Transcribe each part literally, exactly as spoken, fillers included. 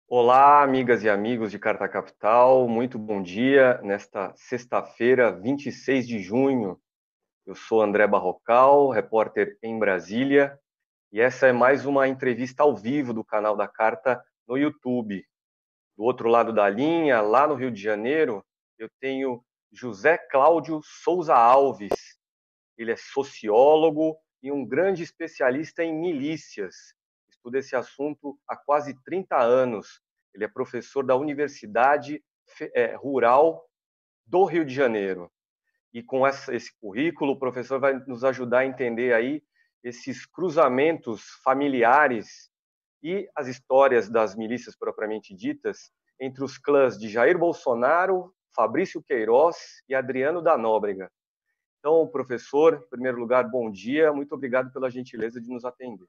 Olá, amigas e amigos de Carta Capital, muito bom dia. Nesta sexta-feira, vinte e seis de junho, eu sou André Barrocal, repórter em Brasília, e essa é mais uma entrevista ao vivo do canal da Carta no YouTube. Do outro lado da linha, lá no Rio de Janeiro, eu tenho José Cláudio Souza Alves. Ele é sociólogo e um grande especialista em milícias. Estuda esse assunto há quase trinta anos. Ele é professor da Universidade Rural do Rio de Janeiro. E com essa, esse currículo, o professor vai nos ajudar a entender aí esses cruzamentos familiares e as histórias das milícias propriamente ditas entre os clãs de Jair Bolsonaro, Fabrício Queiroz e Adriano da Nóbrega. Então, professor, em primeiro lugar, bom dia. Muito obrigado pela gentileza de nos atender.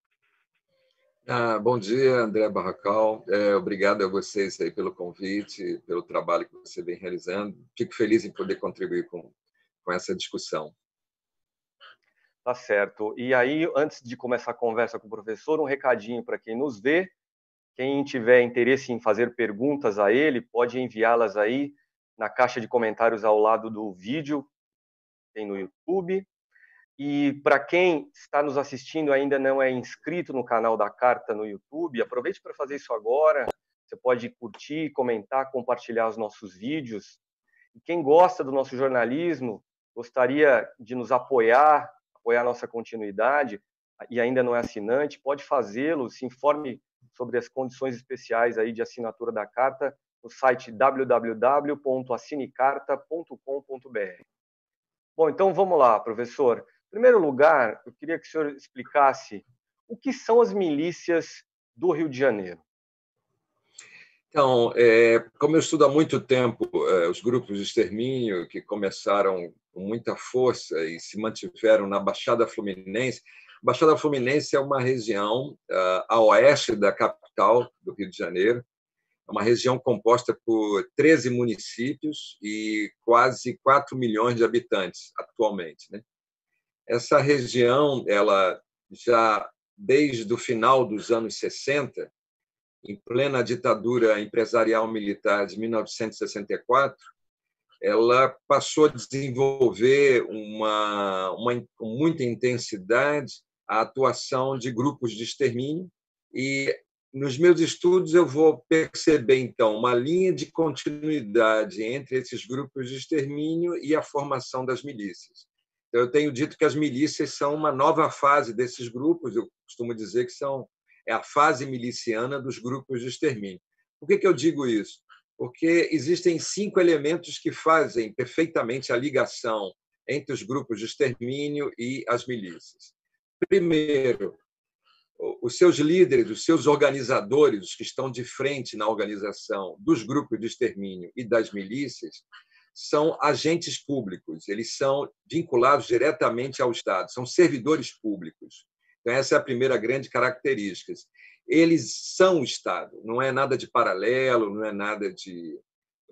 Ah, bom dia, André Barrocal. É, obrigado a vocês aí pelo convite, pelo trabalho que você vem realizando. Fico feliz em poder contribuir com, com essa discussão. Tá certo. E aí, antes de começar a conversa com o professor, um recadinho para quem nos vê. Quem tiver interesse em fazer perguntas a ele, pode enviá-las aí na caixa de comentários ao lado do vídeo, tem no YouTube. E para quem está nos assistindo e ainda não é inscrito no canal da Carta no YouTube, aproveite para fazer isso agora. Você pode curtir, comentar, compartilhar os nossos vídeos. E quem gosta do nosso jornalismo, gostaria de nos apoiar, apoiar a nossa continuidade, e ainda não é assinante, pode fazê-lo, se informe sobre as condições especiais aí de assinatura da Carta no site w w w ponto assinecarta ponto com ponto b r. Bom, então vamos lá, professor. Em primeiro lugar, eu queria que o senhor explicasse o que são as milícias do Rio de Janeiro. Então, é, como eu estudo há muito tempo é, os grupos de extermínio que começaram com muita força e se mantiveram na Baixada Fluminense. Baixada Fluminense é uma região uh, a oeste da capital do Rio de Janeiro. É uma região composta por treze municípios e quase quatro milhões de habitantes atualmente, né? Essa região, ela já desde o final dos anos sessenta, em plena ditadura empresarial militar de mil novecentos e sessenta e quatro, ela passou a desenvolver uma, uma, com muita intensidade a atuação de grupos de extermínio. E nos meus estudos eu vou perceber, então, uma linha de continuidade entre esses grupos de extermínio e a formação das milícias. Então, eu tenho dito que as milícias são uma nova fase desses grupos. Eu costumo dizer que são é a fase miliciana dos grupos de extermínio. Por que que eu digo isso? Porque existem cinco elementos que fazem perfeitamente a ligação entre os grupos de extermínio e as milícias. Primeiro, os seus líderes, os seus organizadores, os que estão de frente na organização dos grupos de extermínio e das milícias, são agentes públicos, eles são vinculados diretamente ao Estado, são servidores públicos. Então, essa é a primeira grande característica. Eles são o Estado, não é nada de paralelo, não é nada de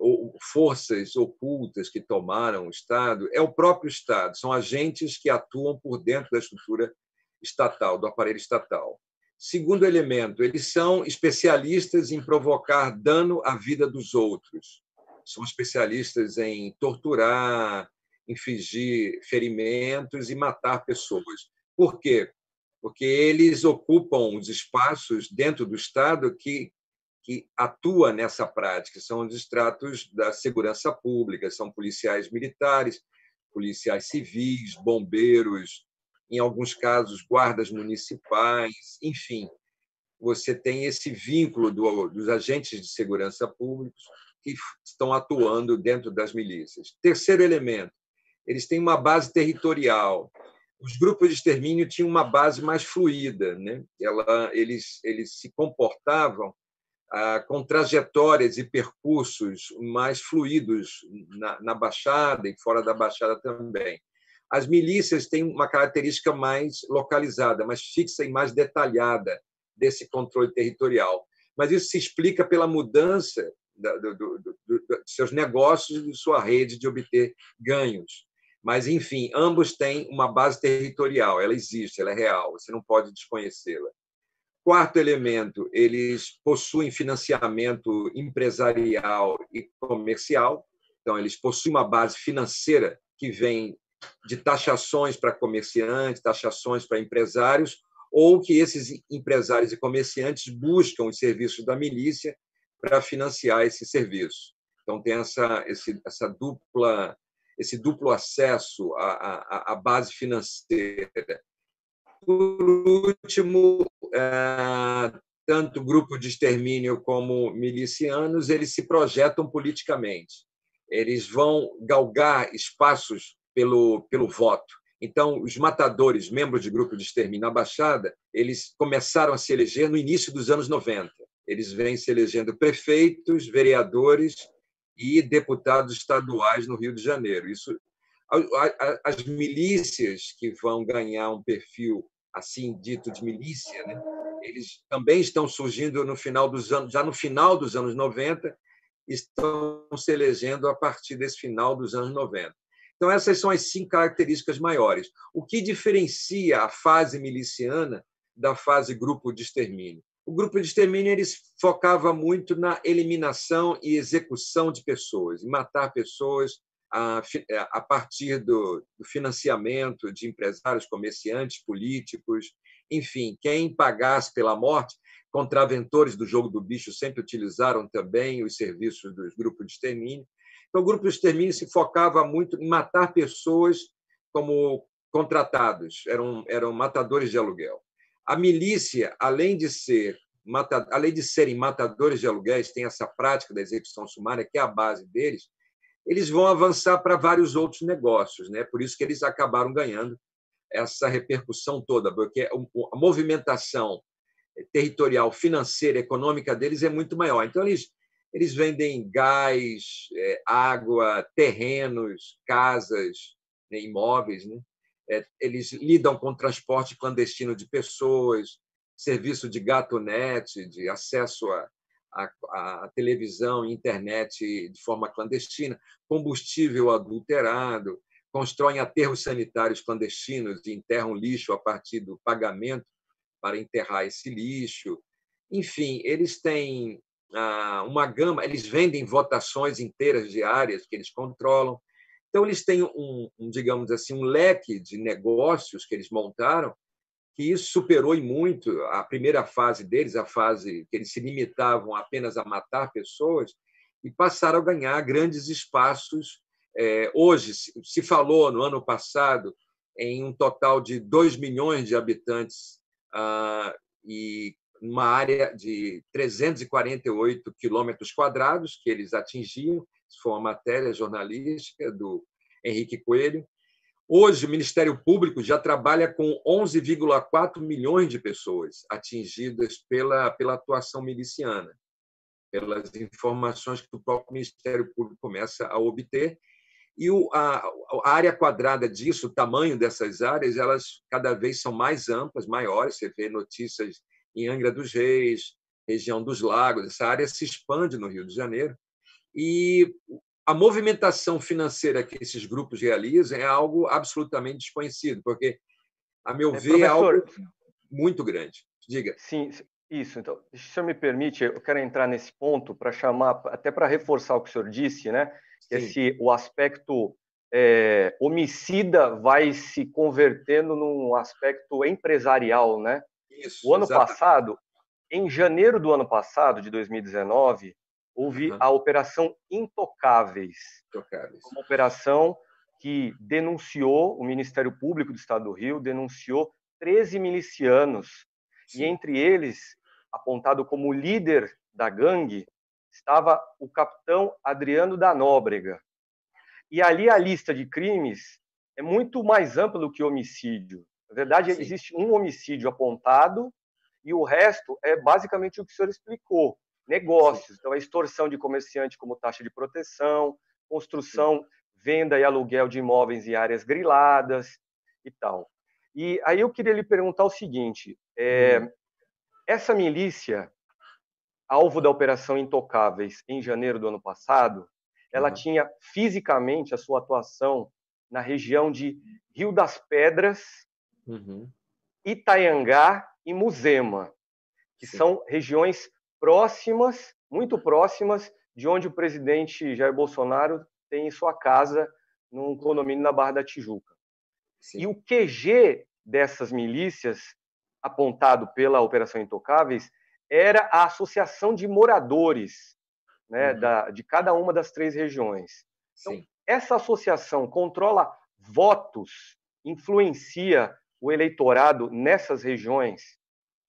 forças ocultas que tomaram o Estado, é o próprio Estado, são agentes que atuam por dentro da estrutura estatal, do aparelho estatal. Segundo elemento, eles são especialistas em provocar dano à vida dos outros, são especialistas em torturar, infligir ferimentos e matar pessoas. Por quê? Porque eles ocupam os espaços dentro do Estado que, que atua nessa prática. São os estratos da segurança pública, são policiais militares, policiais civis, bombeiros, em alguns casos, guardas municipais, enfim. Você tem esse vínculo do, dos agentes de segurança públicos que estão atuando dentro das milícias. Terceiro elemento, eles têm uma base territorial. Os grupos de extermínio tinham uma base mais fluida, né? Ela, eles, eles se comportavam ah, com trajetórias e percursos mais fluidos na, na Baixada e fora da Baixada também. As milícias têm uma característica mais localizada, mais fixa e mais detalhada desse controle territorial. Mas isso se explica pela mudança do, do, do, do, de seus negócios e de sua rede de obter ganhos. Mas, enfim, ambos têm uma base territorial, ela existe, ela é real, você não pode desconhecê-la. Quarto elemento, eles possuem financiamento empresarial e comercial. Então, eles possuem uma base financeira que vem de taxações para comerciantes, taxações para empresários, ou que esses empresários e comerciantes buscam os serviços da milícia para financiar esse serviço. Então, tem essa, esse, essa dupla, esse duplo acesso à, à, à base financeira. Por último, tanto o grupo de extermínio como milicianos, eles se projetam politicamente. Eles vão galgar espaços pelo, pelo voto. Então, os matadores, membros de grupo de extermínio na Baixada, eles começaram a se eleger no início dos anos noventa. Eles vêm se elegendo prefeitos, vereadores e deputados estaduais no Rio de Janeiro. Isso, as milícias que vão ganhar um perfil assim dito de milícia, né? Eles também estão surgindo no final dos anos, já no final dos anos noventa, estão se elegendo a partir desse final dos anos noventa. Então, essas são as cinco características maiores. O que diferencia a fase miliciana da fase grupo de extermínio? O grupo de extermínio ele focava muito na eliminação e execução de pessoas, em matar pessoas a, a partir do, do financiamento de empresários, comerciantes, políticos, enfim, quem pagasse pela morte. Contraventores do jogo do bicho sempre utilizaram também os serviços dos grupos de extermínio. Então, o grupo de extermínio se focava muito em matar pessoas como contratados, eram, eram matadores de aluguel. A milícia, além de ser mata, além de serem matadores de aluguéis, tem essa prática da execução sumária, que é a base deles, eles vão avançar para vários outros negócios, né? Por isso que eles acabaram ganhando essa repercussão toda, porque a movimentação territorial, financeira, econômica deles é muito maior. Então, eles, eles vendem gás, água, terrenos, casas, né, imóveis, né? Eles lidam com transporte clandestino de pessoas, serviço de gato-net, de acesso a, a, a televisão e internet de forma clandestina, combustível adulterado, constroem aterros sanitários clandestinos e enterram lixo a partir do pagamento para enterrar esse lixo. Enfim, eles têm uma gama, eles vendem votações inteiras diárias que eles controlam. Então, eles têm um, um, digamos assim, um leque de negócios que eles montaram, que isso superou em muito a primeira fase deles, a fase que eles se limitavam apenas a matar pessoas, e passaram a ganhar grandes espaços. Hoje, se falou, no ano passado, em um total de dois milhões de habitantes e uma área de trezentos e quarenta e oito quilômetros quadrados que eles atingiam. Isso foi uma matéria jornalística do Henrique Coelho. Hoje, o Ministério Público já trabalha com onze vírgula quatro milhões de pessoas atingidas pela, pela atuação miliciana, pelas informações que o próprio Ministério Público começa a obter. E o, a, a área quadrada disso, o tamanho dessas áreas, elas cada vez são mais amplas, maiores. Você vê notícias em Angra dos Reis, região dos Lagos. Essa área se expande no Rio de Janeiro. E a movimentação financeira que esses grupos realizam é algo absolutamente desconhecido, porque, a meu é, ver, professor, é algo muito grande. Diga. Sim, isso. Então, se o senhor me permite, eu quero entrar nesse ponto para chamar, até para reforçar o que o senhor disse, né? Que esse, o aspecto é, homicida vai se convertendo num aspecto empresarial, né? Isso, o ano exatamente. passado, em janeiro do ano passado, de dois mil e dezenove, houve uhum. a Operação Intocáveis. Intocáveis. Uma operação que denunciou, o Ministério Público do Estado do Rio denunciou treze milicianos. Sim. E entre eles, apontado como líder da gangue, estava o capitão Adriano da Nóbrega. E ali a lista de crimes é muito mais ampla do que homicídio. Na verdade, Sim. existe um homicídio apontado e o resto é basicamente o que o senhor explicou. Negócios. Sim. Então, a extorsão de comerciante como taxa de proteção, construção, Sim. venda e aluguel de imóveis em áreas griladas e tal. E aí eu queria lhe perguntar o seguinte, é, hum. essa milícia, alvo da Operação Intocáveis em janeiro do ano passado, ela uhum. tinha fisicamente a sua atuação na região de Rio das Pedras, uhum. Itaiangá e Muzema. que Sim. são regiões próximas, muito próximas, de onde o presidente Jair Bolsonaro tem sua casa num condomínio na Barra da Tijuca. Sim. E o Q G dessas milícias, apontado pela Operação Intocáveis, era a associação de moradores, né, Uhum. da, de cada uma das três regiões. Então, Sim. essa associação controla votos, influencia o eleitorado nessas regiões?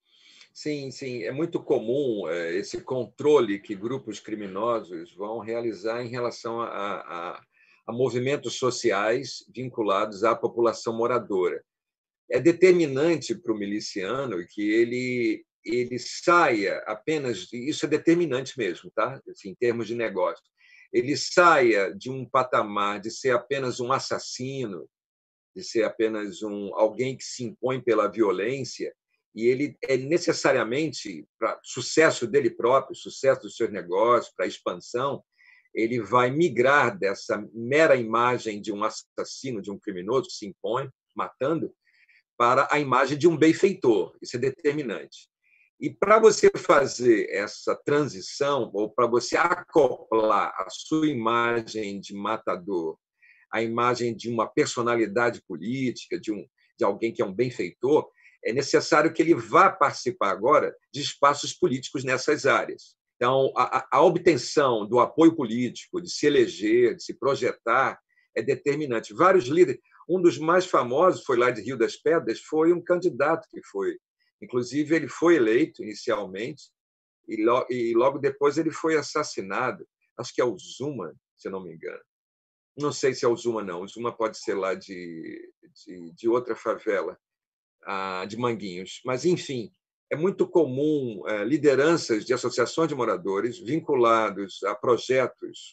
Sim, sim. É muito comum é, esse controle que grupos criminosos vão realizar em relação a, a, a movimentos sociais vinculados à população moradora. É determinante para o miliciano que ele ele saia apenas, isso é determinante mesmo, tá? Assim, em termos de negócio, ele saia de um patamar de ser apenas um assassino, de ser apenas um alguém que se impõe pela violência, e ele é necessariamente, para sucesso dele próprio, sucesso dos seus negócios, para a expansão, ele vai migrar dessa mera imagem de um assassino, de um criminoso que se impõe matando, para a imagem de um benfeitor. Isso é determinante. E para você fazer essa transição, ou para você acoplar a sua imagem de matador à imagem de uma personalidade política, de, um, de alguém que é um benfeitor, é necessário que ele vá participar agora de espaços políticos nessas áreas. Então, a, a obtenção do apoio político, de se eleger, de se projetar, é determinante. Vários líderes, um dos mais famosos foi lá de Rio das Pedras, foi um candidato que foi. Inclusive, ele foi eleito inicialmente e logo, e logo depois ele foi assassinado. Acho que é o Zuma, se eu não me engano. Não sei se é o Zuma, não. O Zuma pode ser lá de, de, de outra favela, de Manguinhos. Mas, enfim, é muito comum lideranças de associações de moradores vinculados a projetos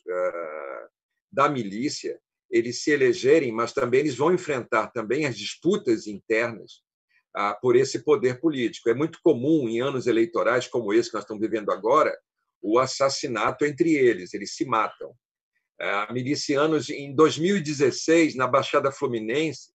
da milícia eles se elegerem, mas também eles vão enfrentar também as disputas internas por esse poder político. É muito comum, em anos eleitorais como esse que nós estamos vivendo agora, o assassinato entre eles, eles se matam. Milicianos, em dois mil e dezesseis, na Baixada Fluminense,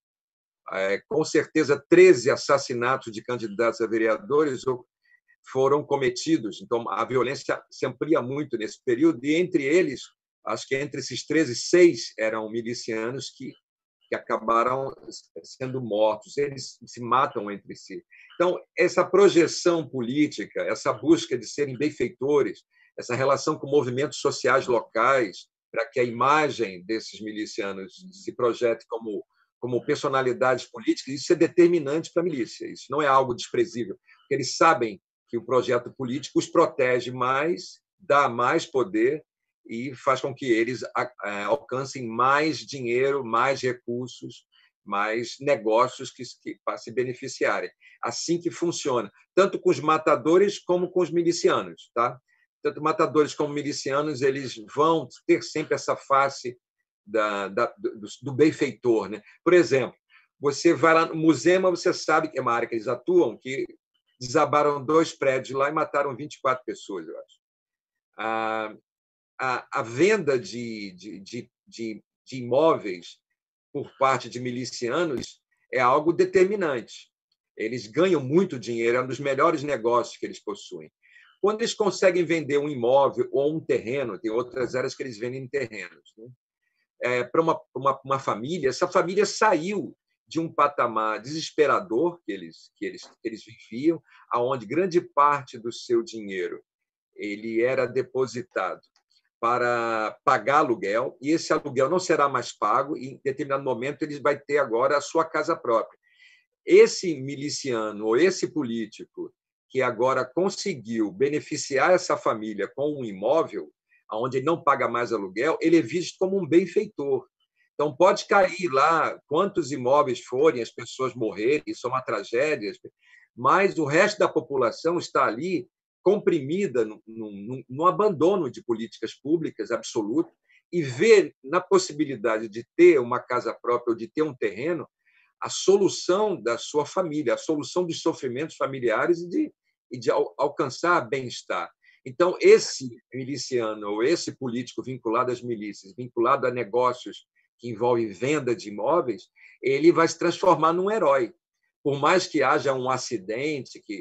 com certeza treze assassinatos de candidatos a vereadores foram cometidos. Então, a violência se amplia muito nesse período, e entre eles, acho que entre esses treze, seis eram milicianos que, que acabaram sendo mortos. Eles se matam entre si. Então, essa projeção política, essa busca de serem benfeitores, essa relação com movimentos sociais locais, para que a imagem desses milicianos se projete como, como personalidades políticas, isso é determinante para a milícia. Isso não é algo desprezível, porque eles sabem que o projeto político os protege mais, dá mais poder e faz com que eles alcancem mais dinheiro, mais recursos, mais negócios que, que para se beneficiarem. Assim que funciona, tanto com os matadores como com os milicianos, tá? Tanto matadores como milicianos, eles vão ter sempre essa face da, da, do, do benfeitor, né? Por exemplo, você vai lá no Museu, você sabe que é uma área que eles atuam, que desabaram dois prédios lá e mataram vinte e quatro pessoas, eu acho. A, a, a venda de, de, de, de, de imóveis por parte de milicianos é algo determinante. Eles ganham muito dinheiro, é um dos melhores negócios que eles possuem. Quando eles conseguem vender um imóvel ou um terreno, tem outras áreas que eles vendem terrenos, né? É, para uma, uma, uma família, essa família saiu de um patamar desesperador que eles, que eles, que eles viviam, aonde grande parte do seu dinheiro ele era depositado para pagar aluguel, e esse aluguel não será mais pago, e em determinado momento ele vai ter agora a sua casa própria. Esse miliciano ou esse político que agora conseguiu beneficiar essa família com um imóvel, onde ele não paga mais aluguel, ele é visto como um benfeitor. Então, pode cair lá quantos imóveis forem, as pessoas morrerem, isso é uma tragédia, mas o resto da população está ali comprimida no, no, no abandono de políticas públicas absoluto e vê na possibilidade de ter uma casa própria ou de ter um terreno a solução da sua família, a solução dos sofrimentos familiares e de, e de alcançar bem-estar. Então, esse miliciano ou esse político vinculado às milícias, vinculado a negócios que envolvem venda de imóveis, ele vai se transformar num herói. Por mais que haja um acidente, que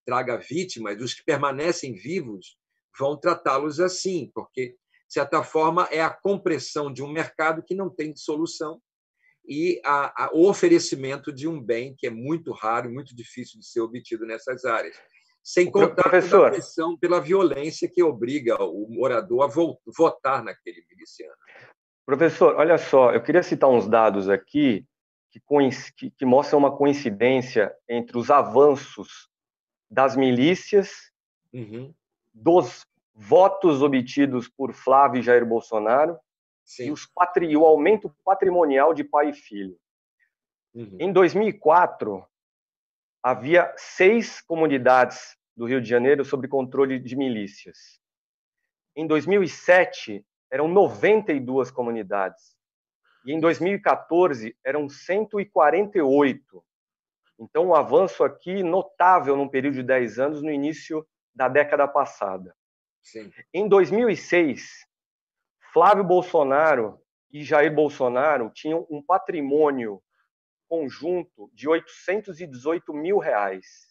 traga vítimas, os que permanecem vivos vão tratá-los assim, porque, de certa forma, é a compressão de um mercado que não tem solução e a, a, o oferecimento de um bem que é muito raro e muito difícil de ser obtido nessas áreas. Sem contar toda a pressão pela violência que obriga o morador a votar naquele miliciano. Professor, olha só, eu queria citar uns dados aqui que, que, que mostram uma coincidência entre os avanços das milícias, uhum, dos votos obtidos por Flávio e Jair Bolsonaro, sim, e, os patri... e o aumento patrimonial de pai e filho. Uhum. Em dois mil e quatro, havia seis comunidades do Rio de Janeiro sob controle de milícias. Em dois mil e sete, eram noventa e duas comunidades. E em dois mil e quatorze, eram cento e quarenta e oito. Então, um avanço aqui notável num período de dez anos, no início da década passada. Sim. Em dois mil e seis, Flávio Bolsonaro e Jair Bolsonaro tinham um patrimônio conjunto de oitocentos e dezoito mil reais.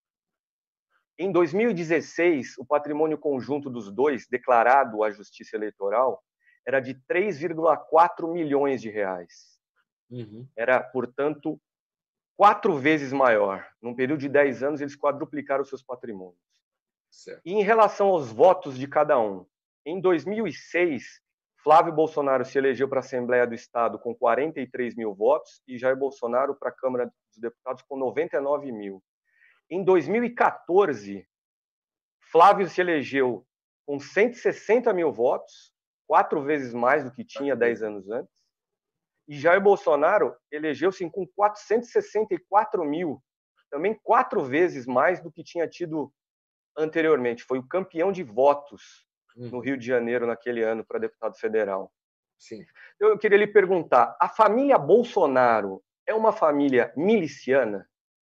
Em dois mil e dezesseis, o patrimônio conjunto dos dois, declarado à Justiça Eleitoral, era de três vírgula quatro milhões de reais. Uhum. Era, portanto, quatro vezes maior. Num período de dez anos, eles quadruplicaram seus patrimônios. Certo. E em relação aos votos de cada um, em dois mil e seis, Flávio Bolsonaro se elegeu para a Assembleia do Estado com quarenta e três mil votos e Jair Bolsonaro para a Câmara dos Deputados com noventa e nove mil. Em dois mil e quatorze, Flávio se elegeu com cento e sessenta mil votos, quatro vezes mais do que tinha dez anos antes, e Jair Bolsonaro elegeu-se com quatrocentos e sessenta e quatro mil, também quatro vezes mais do que tinha tido anteriormente. Foi o campeão de votos no Rio de Janeiro naquele ano para deputado federal. Sim. Eu queria lhe perguntar, a família Bolsonaro é uma família miliciana?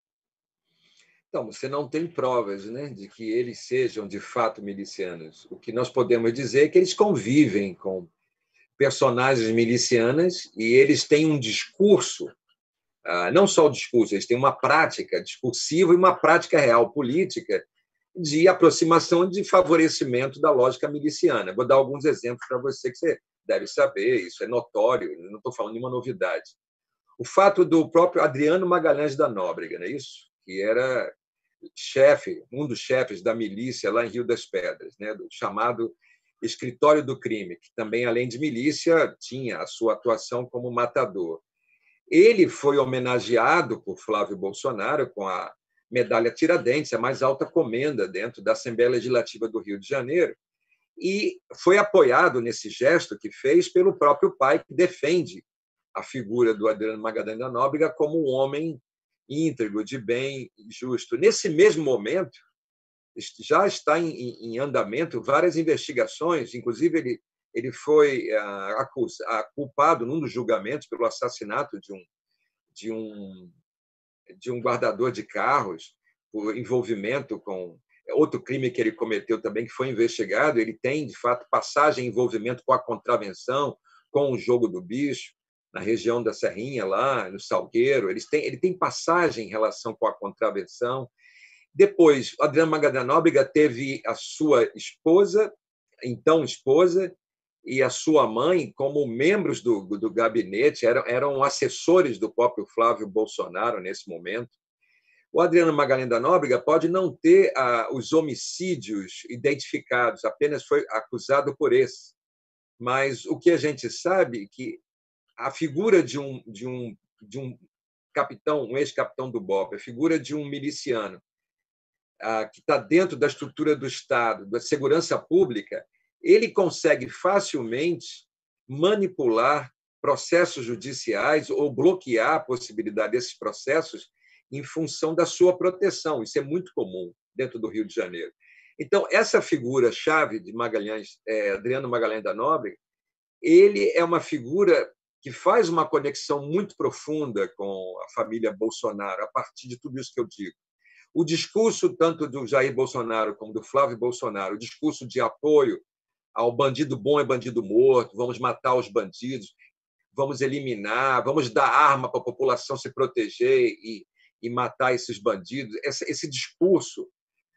Então, você não tem provas, né, de que eles sejam de fato milicianos. O que nós podemos dizer é que eles convivem com personagens milicianas e eles têm um discurso, não só o discurso, eles têm uma prática discursiva e uma prática real política de aproximação, de favorecimento da lógica miliciana. Vou dar alguns exemplos para você que você deve saber, isso é notório, não estou falando nenhuma novidade. O fato do próprio Adriano Magalhães da Nóbrega, não é isso? Que era chefe, um dos chefes da milícia lá em Rio das Pedras, né, do chamado Escritório do Crime, que também, além de milícia, tinha a sua atuação como matador. Ele foi homenageado por Flávio Bolsonaro com a medalha Tiradentes, a mais alta comenda dentro da Assembleia Legislativa do Rio de Janeiro, e foi apoiado nesse gesto que fez pelo próprio pai, que defende a figura do Adriano Magalhães da Nóbrega como um homem íntegro, de bem e justo. Nesse mesmo momento, já está em, em andamento várias investigações, inclusive ele, ele foi acus, culpado num dos julgamentos pelo assassinato de um, de um, de um guardador de carros, por envolvimento com outro crime que ele cometeu também, que foi investigado. Ele tem, de fato, passagem em envolvimento com a contravenção, com o jogo do bicho, na região da Serrinha, lá no Salgueiro. Eles têm, ele tem passagem em relação com a contravenção. Depois, Adriano Magalhães da Nóbrega teve a sua esposa, então esposa, e a sua mãe como membros do, do gabinete, eram, eram assessores do próprio Flávio Bolsonaro nesse momento. O Adriano Magalhães da Nóbrega pode não ter ah, os homicídios identificados, apenas foi acusado por esse. Mas o que a gente sabe é que a figura de um, de um, de um capitão, um ex-capitão do B O P, a figura de um miliciano, que está dentro da estrutura do Estado, da segurança pública, ele consegue facilmente manipular processos judiciais ou bloquear a possibilidade desses processos em função da sua proteção. Isso é muito comum dentro do Rio de Janeiro. Então, essa figura-chave de Magalhães, é, Adriano Magalhães da Nóbrega, ele é uma figura que faz uma conexão muito profunda com a família Bolsonaro, a partir de tudo isso que eu digo. O discurso tanto do Jair Bolsonaro como do Flávio Bolsonaro, o discurso de apoio ao bandido bom é bandido morto, vamos matar os bandidos, vamos eliminar, vamos dar arma para a população se proteger e, e matar esses bandidos. Esse, esse discurso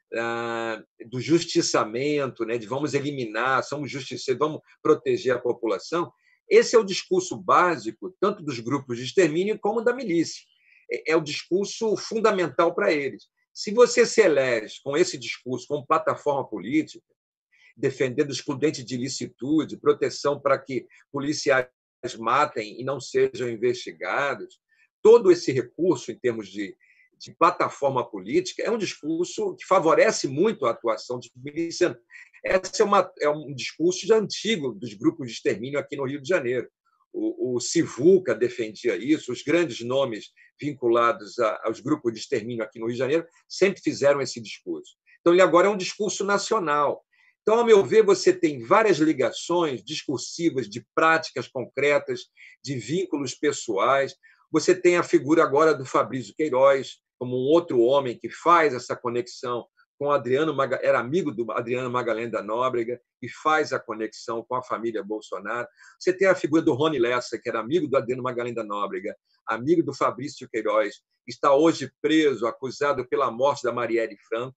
ah, do justiçamento, né, de vamos eliminar, somos justiceiros, vamos proteger a população. Esse é o discurso básico, tanto dos grupos de extermínio como da milícia. É o discurso fundamental para eles. Se você se elege com esse discurso, como plataforma política, defendendo excludente de ilicitude, proteção para que policiais matem e não sejam investigados, todo esse recurso, em termos de, de plataforma política, é um discurso que favorece muito a atuação de milicianos. Esse é, uma, é um discurso já antigo dos grupos de extermínio aqui no Rio de Janeiro. O, o Sivuca defendia isso, os grandes nomes vinculados a, aos grupos de extermínio aqui no Rio de Janeiro sempre fizeram esse discurso. Então, ele agora é um discurso nacional. Então, ao meu ver, você tem várias ligações discursivas de práticas concretas, de vínculos pessoais. Você tem a figura agora do Fabrício Queiroz, como um outro homem que faz essa conexão com Adriano, era amigo do Adriano Magalhães da Nóbrega e faz a conexão com a família Bolsonaro. Você tem a figura do Rony Lessa, que era amigo do Adriano Magalhães da Nóbrega, amigo do Fabrício Queiroz, está hoje preso, acusado pela morte da Marielle Franco.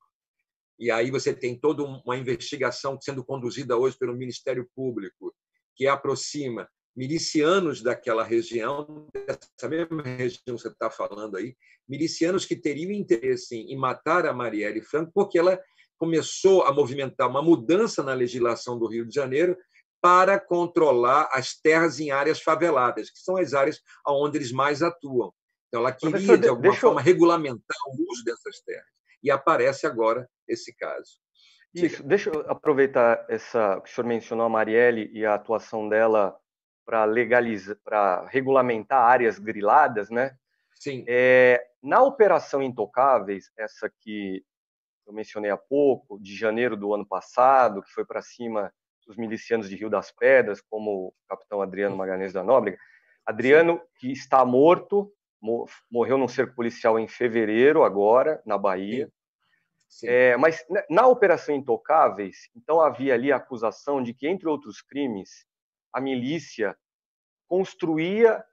E aí você tem toda uma investigação sendo conduzida hoje pelo Ministério Público, que aproxima milicianos daquela região, dessa mesma região que você está falando aí, milicianos que teriam interesse em matar a Marielle Franco, porque ela começou a movimentar uma mudança na legislação do Rio de Janeiro para controlar as terras em áreas faveladas, que são as áreas onde eles mais atuam. Então, ela queria, Professor, de alguma forma, eu... regulamentar o uso dessas terras. E aparece agora esse caso. Isso, Diga. Deixa eu aproveitar essa que o senhor mencionou a Marielle e a atuação dela para legalizar, para regulamentar áreas griladas, né? Sim. É, na Operação Intocáveis, essa que eu mencionei há pouco, de janeiro do ano passado, que foi para cima dos milicianos de Rio das Pedras, como o capitão Adriano Magalhães da Nóbrega. Adriano, Sim. que está morto, morreu num cerco policial em fevereiro, agora, na Bahia. Sim. Sim. É, mas na Operação Intocáveis, então havia ali a acusação de que, entre outros crimes, a milícia construía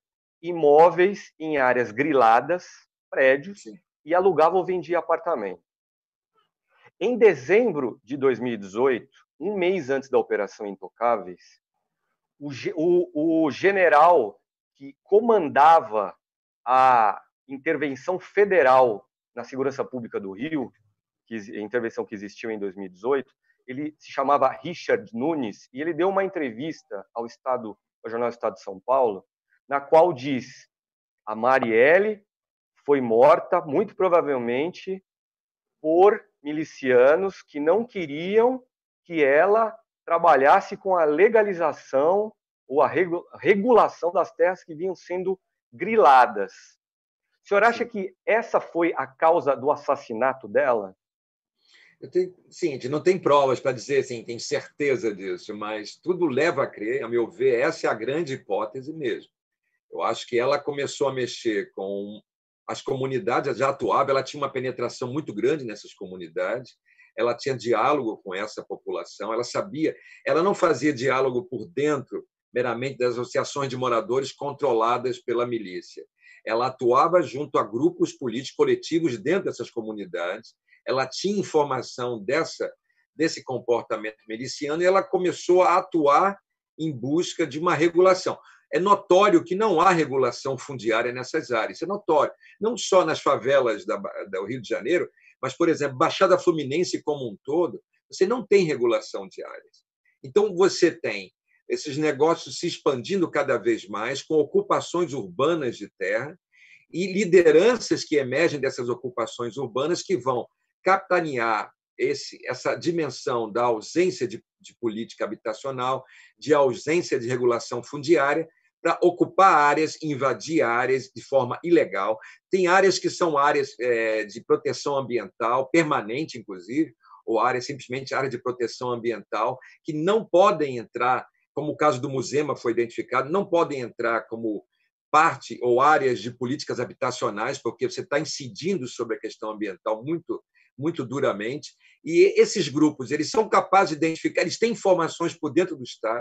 imóveis em áreas griladas, prédios, Sim. e alugava ou vendia apartamento. Em dezembro de dois mil e dezoito, um mês antes da Operação Intocáveis, o, o, o general que comandava a intervenção federal na segurança pública do Rio, que, a intervenção que existiu em dois mil e dezoito, ele se chamava Richard Nunes, e ele deu uma entrevista ao, Estado, ao jornal Estado de São Paulo, na qual diz: a Marielle foi morta, muito provavelmente, por milicianos que não queriam que ela trabalhasse com a legalização ou a regulação das terras que vinham sendo griladas. O senhor acha Sim. que essa foi a causa do assassinato dela? Eu tenho, sim, a gente não tem provas para dizer assim, tem certeza disso, mas tudo leva a crer, a meu ver, essa é a grande hipótese mesmo. Eu acho que ela começou a mexer com as comunidades, ela já atuava, ela tinha uma penetração muito grande nessas comunidades, ela tinha diálogo com essa população, ela sabia, ela não fazia diálogo por dentro, meramente das associações de moradores controladas pela milícia. Ela atuava junto a grupos políticos coletivos dentro dessas comunidades, ela tinha informação dessa, desse comportamento miliciano e ela começou a atuar em busca de uma regulação. É notório que não há regulação fundiária nessas áreas, isso é notório. Não só nas favelas da, do Rio de Janeiro, mas, por exemplo, Baixada Fluminense como um todo, você não tem regulação de áreas. Então, você tem esses negócios se expandindo cada vez mais, com ocupações urbanas de terra e lideranças que emergem dessas ocupações urbanas que vão capitanear esse, essa dimensão da ausência de, de política habitacional, de ausência de regulação fundiária, para ocupar áreas, invadir áreas de forma ilegal. Tem áreas que são áreas é, de proteção ambiental, permanente, inclusive, ou áreas simplesmente áreas de proteção ambiental, que não podem entrar, como o caso do Muzema foi identificado, não podem entrar como parte ou áreas de políticas habitacionais, porque você está incidindo sobre a questão ambiental muito, muito duramente. E esses grupos eles são capazes de identificar, eles têm informações por dentro do Estado,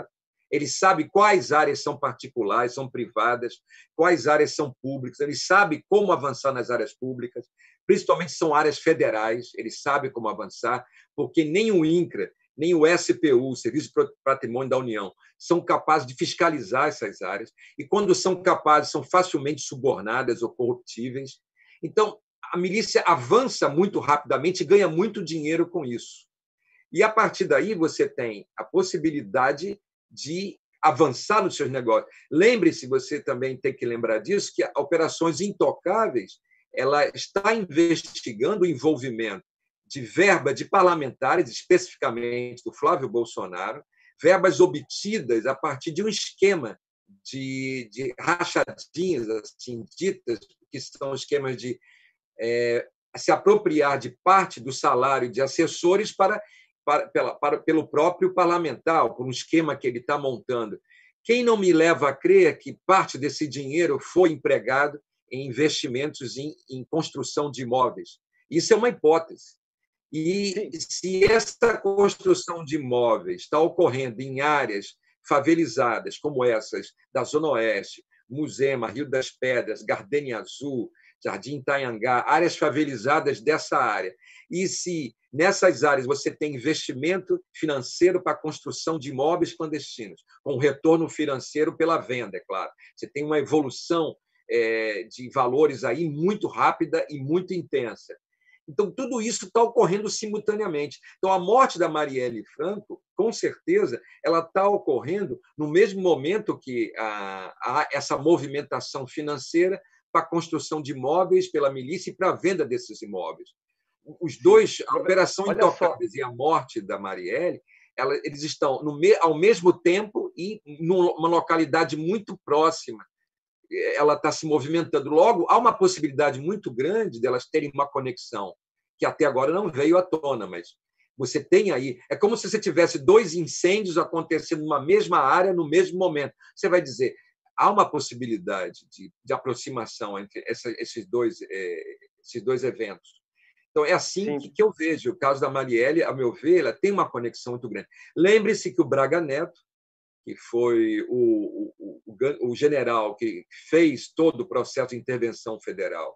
ele sabe quais áreas são particulares, são privadas, quais áreas são públicas, ele sabe como avançar nas áreas públicas, principalmente são áreas federais, ele sabe como avançar, porque nem o INCRA, nem o S P U, Serviço de Patrimônio da União, são capazes de fiscalizar essas áreas, e quando são capazes, são facilmente subornadas ou corruptíveis. Então, a milícia avança muito rapidamente e ganha muito dinheiro com isso. E, a partir daí, você tem a possibilidade de avançar nos seus negócios. Lembre-se, você também tem que lembrar disso, que a Operações Intocáveis ela está investigando o envolvimento de verba de parlamentares, especificamente do Flávio Bolsonaro, verbas obtidas a partir de um esquema de, de rachadinhas, assim, ditas, que são esquemas de é, se apropriar de parte do salário de assessores para Para, pela, para, pelo próprio parlamentar, por um esquema que ele está montando. Quem não me leva a crer que parte desse dinheiro foi empregado em investimentos em, em construção de imóveis? Isso é uma hipótese. E Sim. se essa construção de imóveis está ocorrendo em áreas favelizadas, como essas da Zona Oeste, Muzema, Rio das Pedras, Gardenia Azul, Jardim Itaiangá, áreas favelizadas dessa área. E se nessas áreas você tem investimento financeiro para a construção de imóveis clandestinos, com retorno financeiro pela venda, é claro. Você tem uma evolução é, de valores aí muito rápida e muito intensa. Então, tudo isso está ocorrendo simultaneamente. Então, a morte da Marielle Franco, com certeza, ela está ocorrendo no mesmo momento que a, a, essa movimentação financeira para a construção de imóveis pela milícia e para a venda desses imóveis. Os dois, a Operação Intocáveis e a morte da Marielle, ela, eles estão no, ao mesmo tempo e numa localidade muito próxima. Ela está se movimentando. Logo, há uma possibilidade muito grande delas terem uma conexão, que até agora não veio à tona, mas você tem aí... É como se você tivesse dois incêndios acontecendo numa mesma área, no mesmo momento. Você vai dizer, há uma possibilidade de, de aproximação entre essa, esses, dois, é, esses dois eventos. Então, é assim que, que eu vejo. O caso da Marielle, a meu ver, ela tem uma conexão muito grande. Lembre-se que o Braga Neto, que foi o, o, o, o general que fez todo o processo de intervenção federal,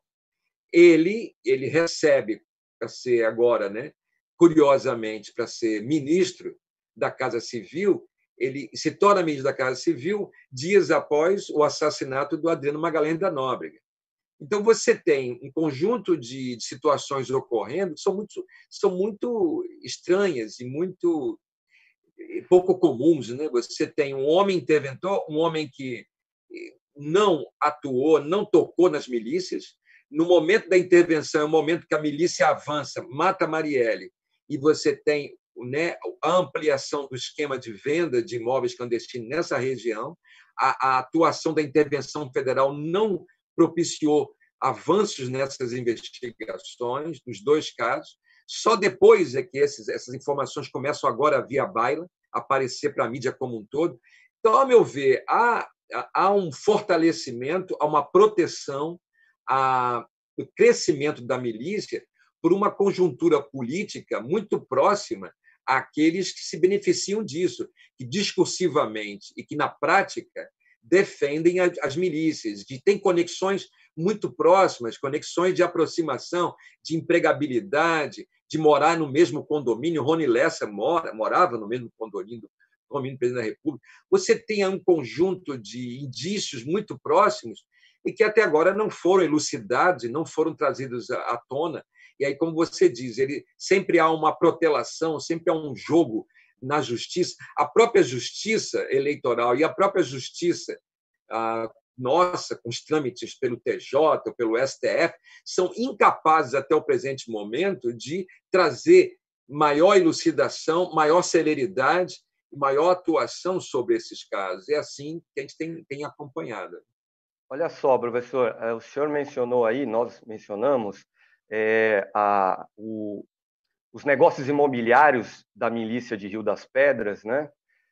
ele, ele recebe para ser agora, né, curiosamente, para ser ministro da Casa Civil, ele se torna ministro da Casa Civil dias após o assassinato do Adriano Magalhães da Nóbrega. Então, você tem um conjunto de, de situações ocorrendo que são muito, são muito estranhas e muito pouco comuns. Né? Você tem um homem interventor, um homem que não atuou, não tocou nas milícias. No momento da intervenção, é o momento que a milícia avança, mata Marielle, e você tem, né, a ampliação do esquema de venda de imóveis clandestinos nessa região. A, a atuação da intervenção federal não propiciou avanços nessas investigações, nos dois casos. Só depois é que esses, essas informações começam agora, via baila, a aparecer para a mídia como um todo. Então, ao meu ver, há, há um fortalecimento, há uma proteção, há o crescimento da milícia por uma conjuntura política muito próxima àqueles que se beneficiam disso, que discursivamente e que, na prática, defendem as milícias, que têm conexões muito próximas, conexões de aproximação, de empregabilidade, de morar no mesmo condomínio. Rony Lessa mora, morava no mesmo condomínio do condomínio do Presidente da República. Você tem um conjunto de indícios muito próximos e que até agora não foram elucidados e não foram trazidos à tona. E aí, como você diz, ele, sempre há uma protelação, sempre há um jogo na justiça. A própria justiça eleitoral e a própria justiça a nossa, com os trâmites pelo T J, ou pelo S T F, são incapazes, até o presente momento, de trazer maior elucidação, maior celeridade e maior atuação sobre esses casos. É assim que a gente tem, tem acompanhado. Olha só, professor, o senhor mencionou aí, nós mencionamos, é, a, o, os negócios imobiliários da milícia de Rio das Pedras, né?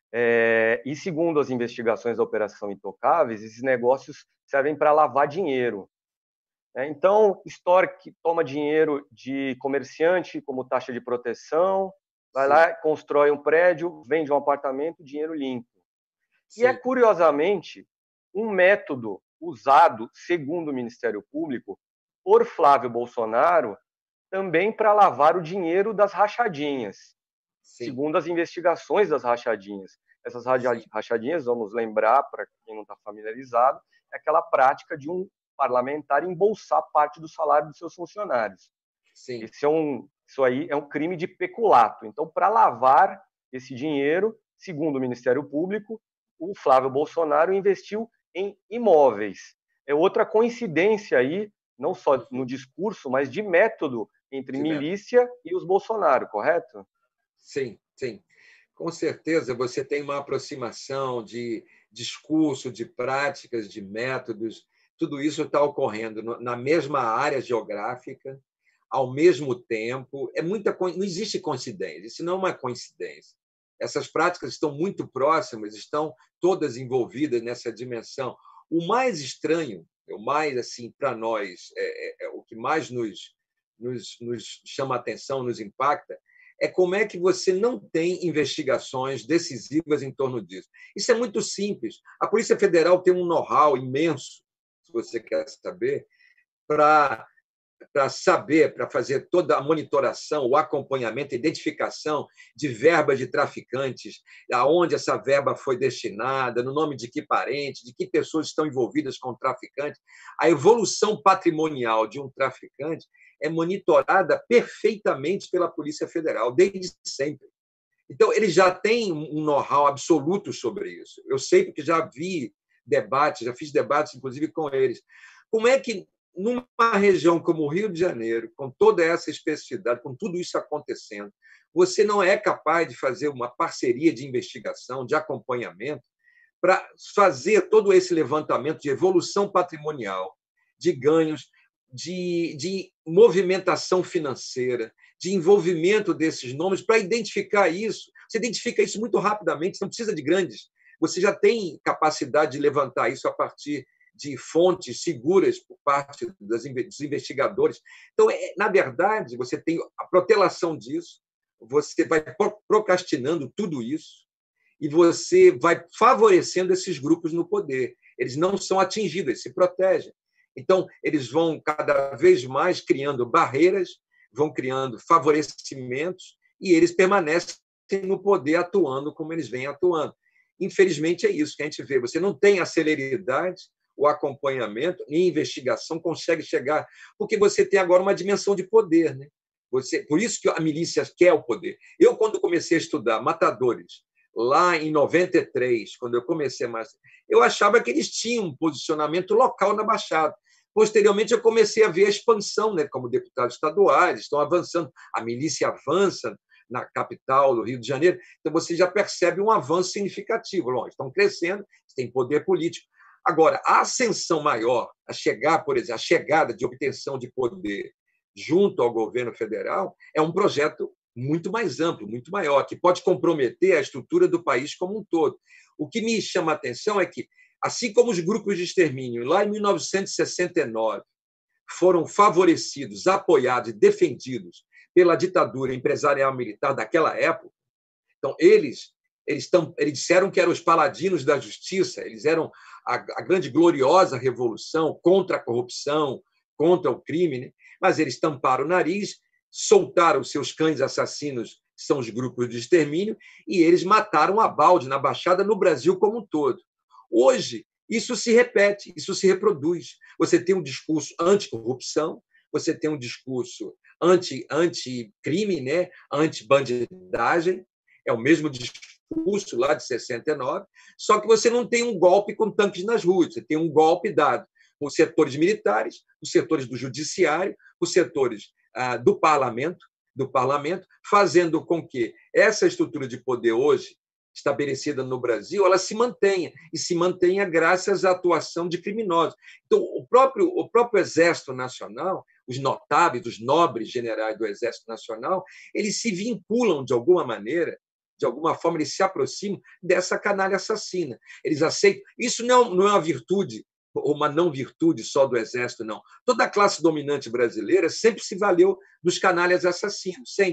É, e segundo as investigações da Operação Intocáveis, esses negócios servem para lavar dinheiro. É, então, história que toma dinheiro de comerciante como taxa de proteção, vai Sim. lá, constrói um prédio, vende um apartamento, dinheiro limpo. E é, curiosamente, um método usado, segundo o Ministério Público, por Flávio Bolsonaro, também para lavar o dinheiro das rachadinhas, Sim. segundo as investigações das rachadinhas. Essas Sim. rachadinhas, vamos lembrar, para quem não está familiarizado, é aquela prática de um parlamentar embolsar parte do salário dos seus funcionários. Sim. Esse é um, isso aí é um crime de peculato. Então, para lavar esse dinheiro, segundo o Ministério Público, o Flávio Bolsonaro investiu em imóveis. É outra coincidência aí, não só no discurso, mas de método entre de milícia método. e os Bolsonaro, correto? Sim, sim. Com certeza você tem uma aproximação de discurso, de práticas, de métodos. Tudo isso está ocorrendo na mesma área geográfica, ao mesmo tempo. É muita, não existe coincidência, isso não é uma coincidência. Essas práticas estão muito próximas, estão todas envolvidas nessa dimensão. O mais estranho, o mais assim para nós, é, é, é, o que mais nos, nos, nos chama a atenção, nos impacta, é como é que você não tem investigações decisivas em torno disso. Isso é muito simples. A Polícia Federal tem um know-how imenso, se você quer saber, para para saber, para fazer toda a monitoração, o acompanhamento, a identificação de verbas de traficantes, aonde essa verba foi destinada, no nome de que parente, de que pessoas estão envolvidas com o traficante. A evolução patrimonial de um traficante é monitorada perfeitamente pela Polícia Federal, desde sempre. Então, ele já tem um know-how absoluto sobre isso. Eu sei porque já vi debates, já fiz debates, inclusive, com eles. Como é que numa região como o Rio de Janeiro, com toda essa especificidade, com tudo isso acontecendo, você não é capaz de fazer uma parceria de investigação, de acompanhamento, para fazer todo esse levantamento de evolução patrimonial, de ganhos, de, de movimentação financeira, de envolvimento desses nomes, para identificar isso. Você identifica isso muito rapidamente, você não precisa de grandes. Você já tem capacidade de levantar isso a partir de fontes seguras por parte dos investigadores. Então, na verdade, você tem a protelação disso, você vai procrastinando tudo isso e você vai favorecendo esses grupos no poder. Eles não são atingidos, eles se protegem. Então, eles vão cada vez mais criando barreiras, vão criando favorecimentos e eles permanecem no poder atuando como eles vêm atuando. Infelizmente, é isso que a gente vê. Você não tem a celeridade, o acompanhamento e investigação consegue chegar, porque você tem agora uma dimensão de poder, né? Você, por isso que a milícia quer o poder. Eu, quando comecei a estudar matadores, lá em noventa e três, quando eu comecei a... eu achava que eles tinham um posicionamento local na Baixada. Posteriormente, eu comecei a ver a expansão, né? Como deputados estaduais, estão avançando. A milícia avança na capital do Rio de Janeiro. Então, você já percebe um avanço significativo. Longe, estão crescendo, têm poder político. Agora, a ascensão maior, a chegar, por exemplo, a chegada de obtenção de poder junto ao governo federal, é um projeto muito mais amplo, muito maior, que pode comprometer a estrutura do país como um todo. O que me chama a atenção é que, assim como os grupos de extermínio, lá em mil novecentos e sessenta e nove, foram favorecidos, apoiados e defendidos pela ditadura empresarial militar daquela época, então, eles, eles, tão, eles disseram que eram os paladinos da justiça, eles eram a, a grande gloriosa revolução contra a corrupção, contra o crime, né? Mas eles tamparam o nariz, soltaram seus cães assassinos, que são os grupos de extermínio, e eles mataram a balde na Baixada, no Brasil como um todo. Hoje, isso se repete, isso se reproduz. Você tem um discurso anticorrupção, você tem um discurso anti, anti-crime, né? Anti-bandidagem, é o mesmo discurso lá de sessenta e nove, só que você não tem um golpe com tanques nas ruas, você tem um golpe dado por setores militares, por setores do judiciário, por setores ah, do parlamento, do parlamento, fazendo com que essa estrutura de poder hoje estabelecida no Brasil, ela se mantenha, e se mantenha graças à atuação de criminosos. Então, o próprio, o próprio Exército Nacional, os notáveis, os nobres generais do Exército Nacional, eles se vinculam, de alguma maneira, de alguma forma, eles se aproximam dessa canalha assassina. Eles aceitam. Isso não, não é uma virtude, ou uma não virtude só do Exército, não. Toda a classe dominante brasileira sempre se valeu dos canalhas assassinos, sempre.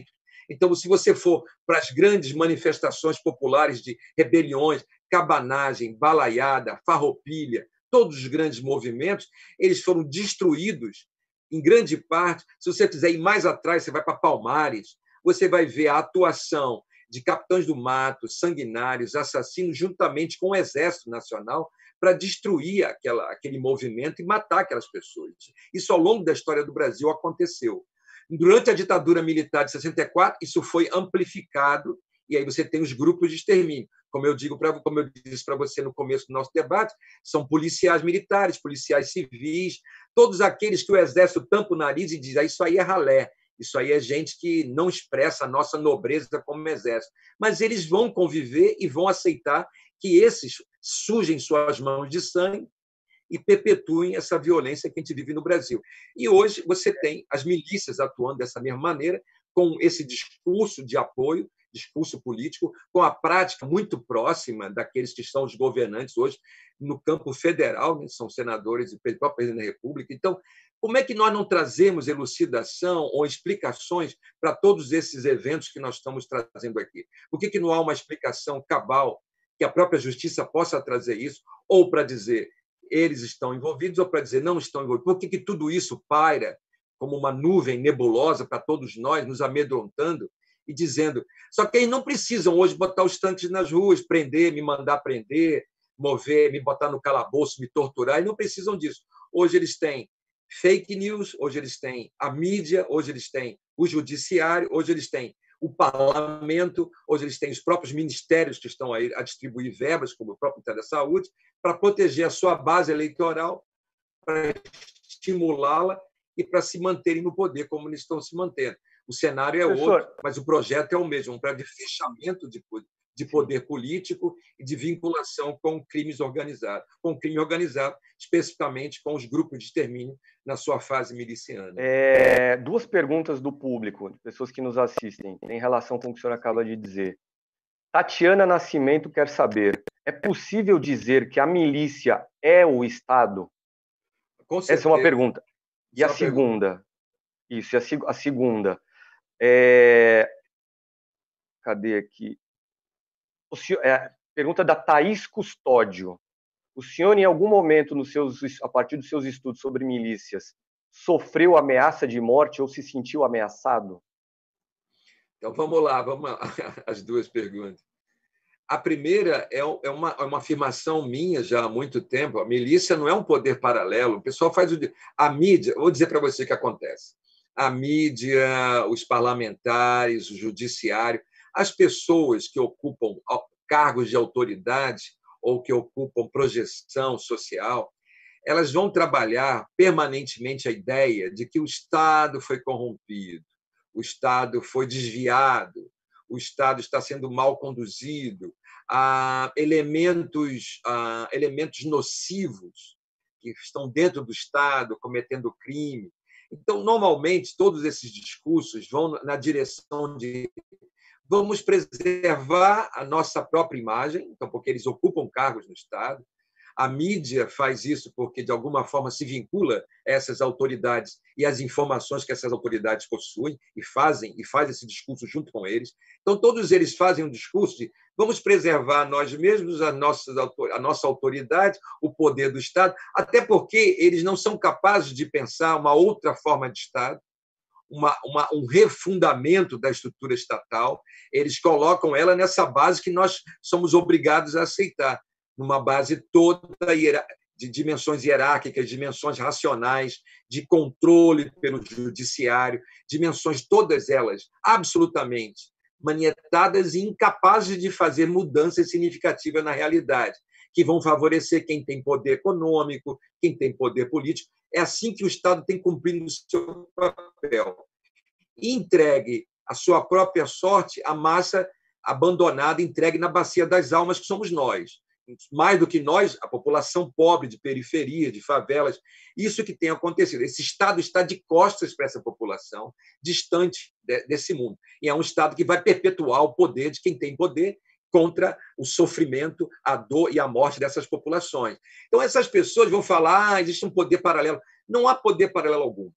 Então, se você for para as grandes manifestações populares de rebeliões, cabanagem, balaiada, farroupilha, todos os grandes movimentos, eles foram destruídos, em grande parte. Se você quiser ir mais atrás, você vai para Palmares, você vai ver a atuação de capitães do mato, sanguinários, assassinos, juntamente com o Exército Nacional, para destruir aquela, aquele movimento e matar aquelas pessoas. Isso, ao longo da história do Brasil, aconteceu. Durante a ditadura militar de sessenta e quatro, isso foi amplificado, e aí você tem os grupos de extermínio. Como eu digo pra, como eu disse para você no começo do nosso debate, são policiais militares, policiais civis, todos aqueles que o Exército tampa o nariz e diz: ah, isso aí é ralé, isso aí é gente que não expressa a nossa nobreza como Exército. Mas eles vão conviver e vão aceitar que esses sujem suas mãos de sangue e perpetuem essa violência que a gente vive no Brasil. E hoje você tem as milícias atuando dessa mesma maneira, com esse discurso de apoio, discurso político, com a prática muito próxima daqueles que são os governantes hoje no campo federal, né? São senadores e o próprio presidente da República. Então, como é que nós não trazemos elucidação ou explicações para todos esses eventos que nós estamos trazendo aqui? Por que que não há uma explicação cabal, que a própria justiça possa trazer isso, ou para dizer eles estão envolvidos, ou para dizer não estão envolvidos? Por que que tudo isso paira como uma nuvem nebulosa para todos nós, nos amedrontando e dizendo... Só que eles não precisam hoje botar os tanques nas ruas, prender, me mandar prender, mover, me botar no calabouço, me torturar, eles não precisam disso. Hoje eles têm fake news, hoje eles têm a mídia, hoje eles têm o judiciário, hoje eles têm o parlamento, hoje eles têm os próprios ministérios que estão aí a distribuir verbas, como o próprio Ministério da Saúde, para proteger a sua base eleitoral, para estimulá-la e para se manterem no poder como eles estão se mantendo. O cenário é Professor, outro, mas o projeto é o mesmo, um projeto de fechamento de de poder político e de vinculação com crimes organizados, com crime organizado, especificamente com os grupos de extermínio na sua fase miliciana. É, duas perguntas do público, de pessoas que nos assistem, em relação com o que o senhor acaba de dizer. Tatiana Nascimento quer saber: é possível dizer que a milícia é o Estado? Com certeza. Essa é uma pergunta. E a segunda? Isso, e a, a segunda. É... Cadê aqui? O senhor, é, pergunta da Thaís Custódio. O senhor, em algum momento, nos seus, a partir dos seus estudos sobre milícias, sofreu ameaça de morte ou se sentiu ameaçado? Então, vamos lá, vamos às duas perguntas. A primeira é uma, é uma afirmação minha já há muito tempo. A milícia não é um poder paralelo. O pessoal faz o... A mídia... Vou dizer para você o que acontece. A mídia, os parlamentares, o judiciário, as pessoas que ocupam cargos de autoridade ou que ocupam projeção social, elas vão trabalhar permanentemente a ideia de que o Estado foi corrompido, o Estado foi desviado, o Estado está sendo mal conduzido, há elementos, há elementos nocivos que estão dentro do Estado cometendo crime. Então, normalmente, todos esses discursos vão na direção de vamos preservar a nossa própria imagem, então, porque eles ocupam cargos no Estado. A mídia faz isso porque, de alguma forma, se vincula a essas autoridades e às informações que essas autoridades possuem e fazem e faz esse discurso junto com eles. Então, todos eles fazem um discurso de vamos preservar nós mesmos, a nossa, a nossa autoridade, o poder do Estado, até porque eles não são capazes de pensar uma outra forma de Estado, Uma, uma, um refundamento da estrutura estatal. Eles colocam ela nessa base que nós somos obrigados a aceitar, numa base toda de dimensões hierárquicas, dimensões racionais, de controle pelo judiciário, dimensões todas elas absolutamente manietadas e incapazes de fazer mudanças significativas na realidade, que vão favorecer quem tem poder econômico, quem tem poder político. É assim que o Estado tem cumprido o seu papel. Entregue a sua própria sorte à massa abandonada, entregue na bacia das almas, que somos nós. Mais do que nós, a população pobre, de periferia, de favelas. Isso que tem acontecido. Esse Estado está de costas para essa população, distante desse mundo. E é um Estado que vai perpetuar o poder de quem tem poder contra o sofrimento, a dor e a morte dessas populações. Então, essas pessoas vão falar: ah, existe um poder paralelo. Não há poder paralelo algum.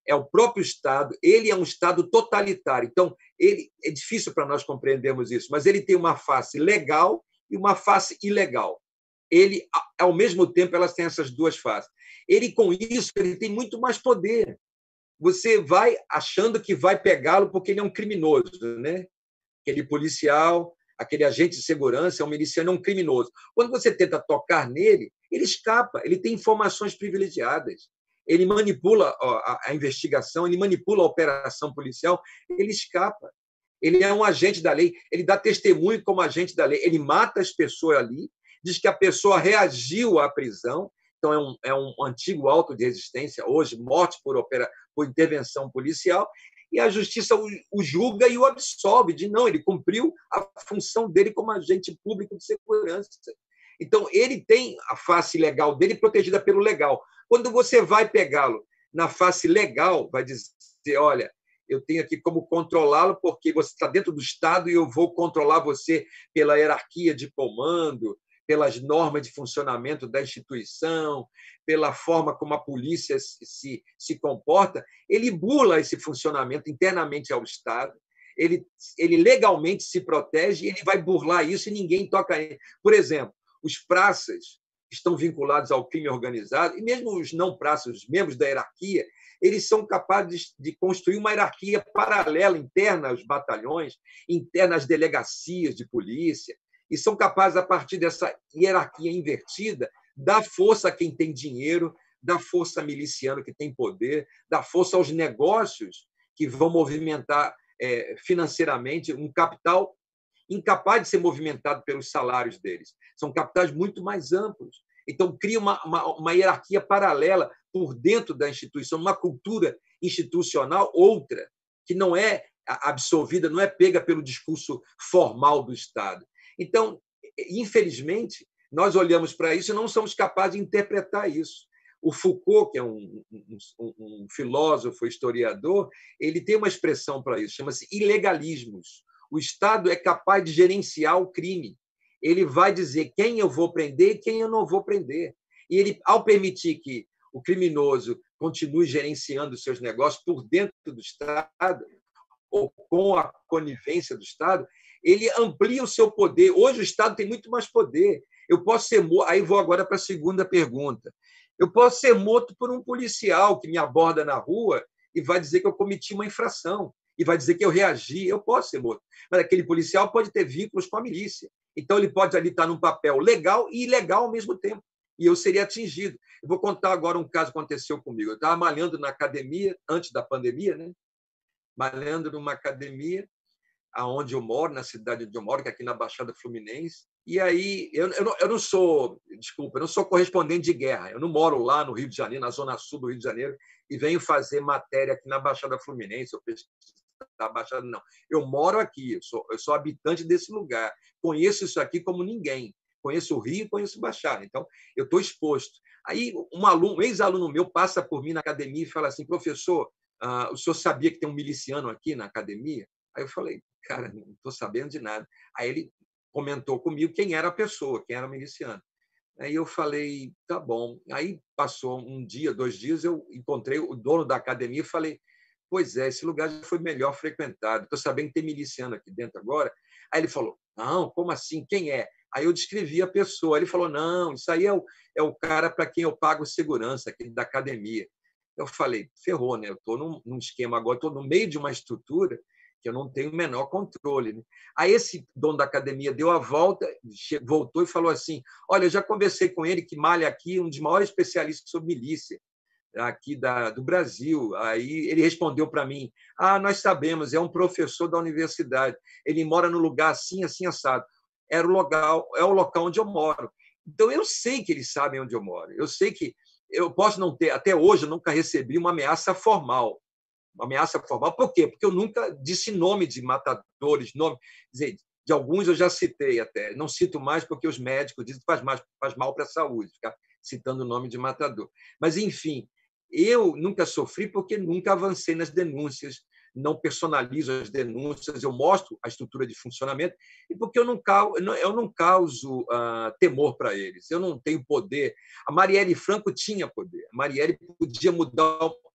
é o próprio Estado, ele é um Estado totalitário. Então, ele, é difícil para nós compreendermos isso, mas ele tem uma face legal e uma face ilegal. Ele, ao mesmo tempo, elas têm essas duas faces. Ele, com isso, ele tem muito mais poder. Você vai achando que vai pegá-lo porque ele é um criminoso, né? Aquele policial, aquele agente de segurança, é um miliciano, é um criminoso. Quando você tenta tocar nele, ele escapa, ele tem informações privilegiadas. Ele manipula a investigação, ele manipula a operação policial, ele escapa. Ele é um agente da lei, ele dá testemunho como agente da lei, ele mata as pessoas ali, diz que a pessoa reagiu à prisão, então é um, é um antigo auto de resistência, hoje morte por, opera, por intervenção policial, e a justiça o, o julga e o absolve, de não, ele cumpriu a função dele como agente público de segurança. Então, ele tem a face legal dele protegida pelo legal. Quando você vai pegá-lo na face legal, vai dizer, olha, eu tenho aqui como controlá-lo porque você está dentro do Estado e eu vou controlar você pela hierarquia de comando, pelas normas de funcionamento da instituição, pela forma como a polícia se, se, se comporta, ele bula esse funcionamento internamente ao Estado, ele, ele legalmente se protege e ele vai burlar isso e ninguém toca nele. Por exemplo, os praças estão vinculados ao crime organizado, e mesmo os não praças, os membros da hierarquia, eles são capazes de construir uma hierarquia paralela, interna aos batalhões, interna às delegacias de polícia, e são capazes, a partir dessa hierarquia invertida, dar força a quem tem dinheiro, dar força a miliciano que tem poder, dar força aos negócios que vão movimentar é, financeiramente um capital incapaz de ser movimentado pelos salários deles. São capitais muito mais amplos. Então, cria uma, uma, uma hierarquia paralela por dentro da instituição, uma cultura institucional outra, que não é absorvida, não é pega pelo discurso formal do Estado. Então, infelizmente, nós olhamos para isso e não somos capazes de interpretar isso. O Foucault, que é um, um, um filósofo, historiador, ele tem uma expressão para isso, chama-se ilegalismos. O Estado é capaz de gerenciar o crime. Ele vai dizer quem eu vou prender e quem eu não vou prender. E ele, ao permitir que o criminoso continue gerenciando os seus negócios por dentro do Estado, ou com a conivência do Estado, ele amplia o seu poder. Hoje o Estado tem muito mais poder. Eu posso ser morto. Aí vou agora para a segunda pergunta. Eu posso ser morto por um policial que me aborda na rua e vai dizer que eu cometi uma infração, e vai dizer que eu reagi. Eu posso ser morto. Mas aquele policial pode ter vínculos com a milícia. Então, ele pode ali estar num papel legal e ilegal ao mesmo tempo. E eu seria atingido. Eu vou contar agora um caso que aconteceu comigo. Eu estava malhando na academia, antes da pandemia, né? Malhando numa academia aonde eu moro, na cidade onde eu moro, que é aqui na Baixada Fluminense. E aí, eu, eu, não, eu não sou, desculpa, eu não sou correspondente de guerra. Eu não moro lá no Rio de Janeiro, na zona sul do Rio de Janeiro, e venho fazer matéria aqui na Baixada Fluminense, eu pesquiso da Baixada, não. Eu moro aqui, eu sou, eu sou habitante desse lugar. Conheço isso aqui como ninguém. Conheço o Rio e conheço Baixada. Então, eu estou exposto. Aí, um aluno, um ex-aluno meu passa por mim na academia e fala assim, professor, uh, o senhor sabia que tem um miliciano aqui na academia? Aí eu falei, cara, não estou sabendo de nada. Aí ele comentou comigo quem era a pessoa, quem era o miliciano. Aí eu falei, tá bom. Aí passou um dia, dois dias, eu encontrei o dono da academia e falei, pois é, esse lugar já foi melhor frequentado. Estou sabendo que tem miliciano aqui dentro agora. Aí ele falou, não, como assim? Quem é? Aí eu descrevi a pessoa. Ele falou, não, isso aí é o, é o cara para quem eu pago segurança, aquele da academia. Eu falei, ferrou, né? Eu estou num, num esquema agora, estou no meio de uma estrutura que eu não tenho o menor controle. Né? Aí esse dono da academia deu a volta, voltou e falou assim, olha, eu já conversei com ele, que malha aqui, um dos maiores especialistas sobre milícia aqui da, do Brasil. Aí ele respondeu para mim, ah, nós sabemos, é um professor da universidade, ele mora no lugar assim, assim, assado. Era o local, é o local onde eu moro. Então, eu sei que eles sabem onde eu moro. Eu sei que eu posso não ter, até hoje, eu nunca recebi uma ameaça formal. Uma ameaça formal, por quê? Porque eu nunca disse nome de matadores, nome, dizer, de alguns eu já citei até, não cito mais porque os médicos dizem que faz, mais, faz mal para a saúde, ficar citando o nome de matador. Mas, enfim, eu nunca sofri porque nunca avancei nas denúncias, não personalizo as denúncias, eu mostro a estrutura de funcionamento, e porque eu não, eu não causo uh, temor para eles, eu não tenho poder. A Marielle Franco tinha poder, a Marielle podia mudar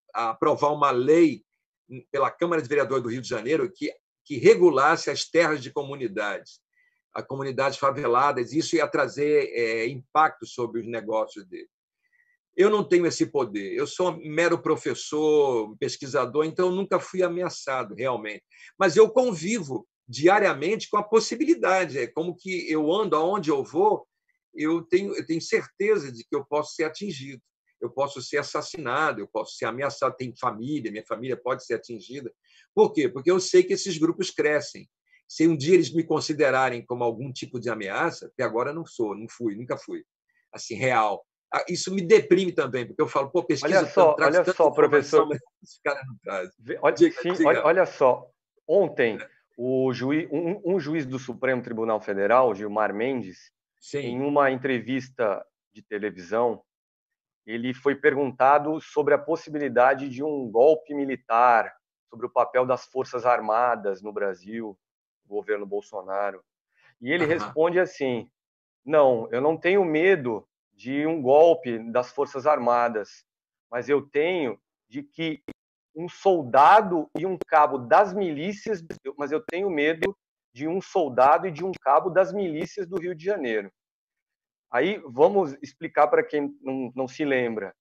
a aprovar uma lei pela Câmara de Vereadores do Rio de Janeiro que, que regulasse as terras de comunidades, as comunidades faveladas. Isso ia trazer é, impacto sobre os negócios dele. Eu não tenho esse poder. Eu sou um mero professor, pesquisador, então eu nunca fui ameaçado, realmente. Mas eu convivo diariamente com a possibilidade. É como que eu ando, aonde eu vou, eu tenho, eu tenho certeza de que eu posso ser atingido. Eu posso ser assassinado, eu posso ser ameaçado. Tem família, minha família pode ser atingida. Por quê? Porque eu sei que esses grupos crescem. Se um dia eles me considerarem como algum tipo de ameaça, até agora não sou, não fui, nunca fui, assim, real. Isso me deprime também, porque eu falo, pô, Olha pesquisa tanto, só, trago olha tanta só, informação, professor. mas esse cara não traz. Olha, Diga, sim, olha, diga. olha só. Ontem, o juiz, um, um juiz do Supremo Tribunal Federal, Gilmar Mendes, em Sim. uma entrevista de televisão, ele foi perguntado sobre a possibilidade de um golpe militar, sobre o papel das Forças Armadas no Brasil, governo Bolsonaro. E ele Aham. responde assim: não, eu não tenho medo de um golpe das Forças Armadas, mas eu tenho de que um soldado e um cabo das milícias, mas eu tenho medo de um soldado e de um cabo das milícias do Rio de Janeiro. Aí vamos explicar para quem não, não se lembra.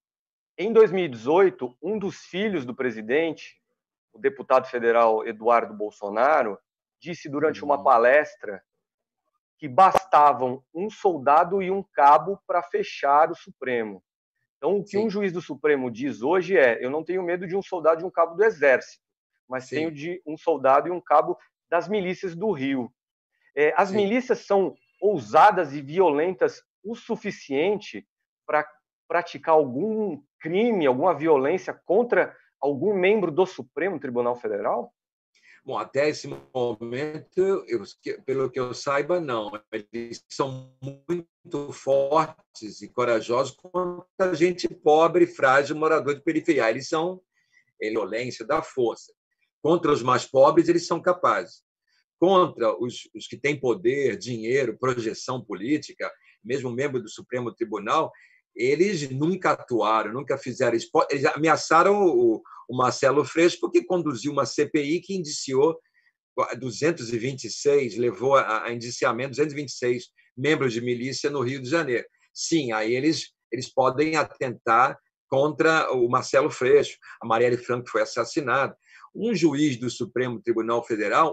Em dois mil e dezoito, um dos filhos do presidente, o deputado federal Eduardo Bolsonaro, disse durante uma Uhum. palestra que bastavam um soldado e um cabo para fechar o Supremo. Então, o que um Sim, juiz do Supremo diz hoje é: eu não tenho medo de um soldado e um cabo do Exército, mas tenho sim, de um soldado e um cabo das milícias do Rio. É, as sim. milícias são ousadas e violentas o suficiente para praticar algum crime, alguma violência contra algum membro do Supremo Tribunal Federal? Bom, até esse momento, eu, pelo que eu saiba, não. Eles são muito fortes e corajosos contra a gente pobre, frágil, morador de periferia. Eles são violência da força. Contra os mais pobres, eles são capazes. Contra os, os que têm poder, dinheiro, projeção política, mesmo membro do Supremo Tribunal, eles nunca atuaram, nunca fizeram isso. Eles ameaçaram o, o Marcelo Freixo porque conduziu uma C P I que indiciou duzentos e vinte e seis, levou a, a indiciamento duzentos e vinte e seis membros de milícia no Rio de Janeiro. Sim, aí eles, eles podem atentar contra o Marcelo Freixo, a Marielle Franco foi assassinada. Um juiz do Supremo Tribunal Federal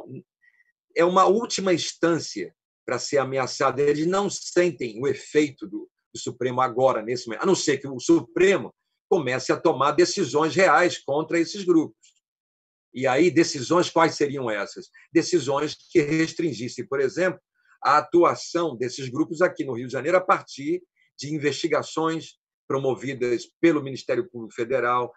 é uma última instância para ser ameaçado. Eles não sentem o efeito do, do Supremo agora, nesse momento, a não ser que o Supremo comece a tomar decisões reais contra esses grupos. E aí, decisões quais seriam essas? Decisões que restringissem, por exemplo, a atuação desses grupos aqui no Rio de Janeiro a partir de investigações promovidas pelo Ministério Público Federal,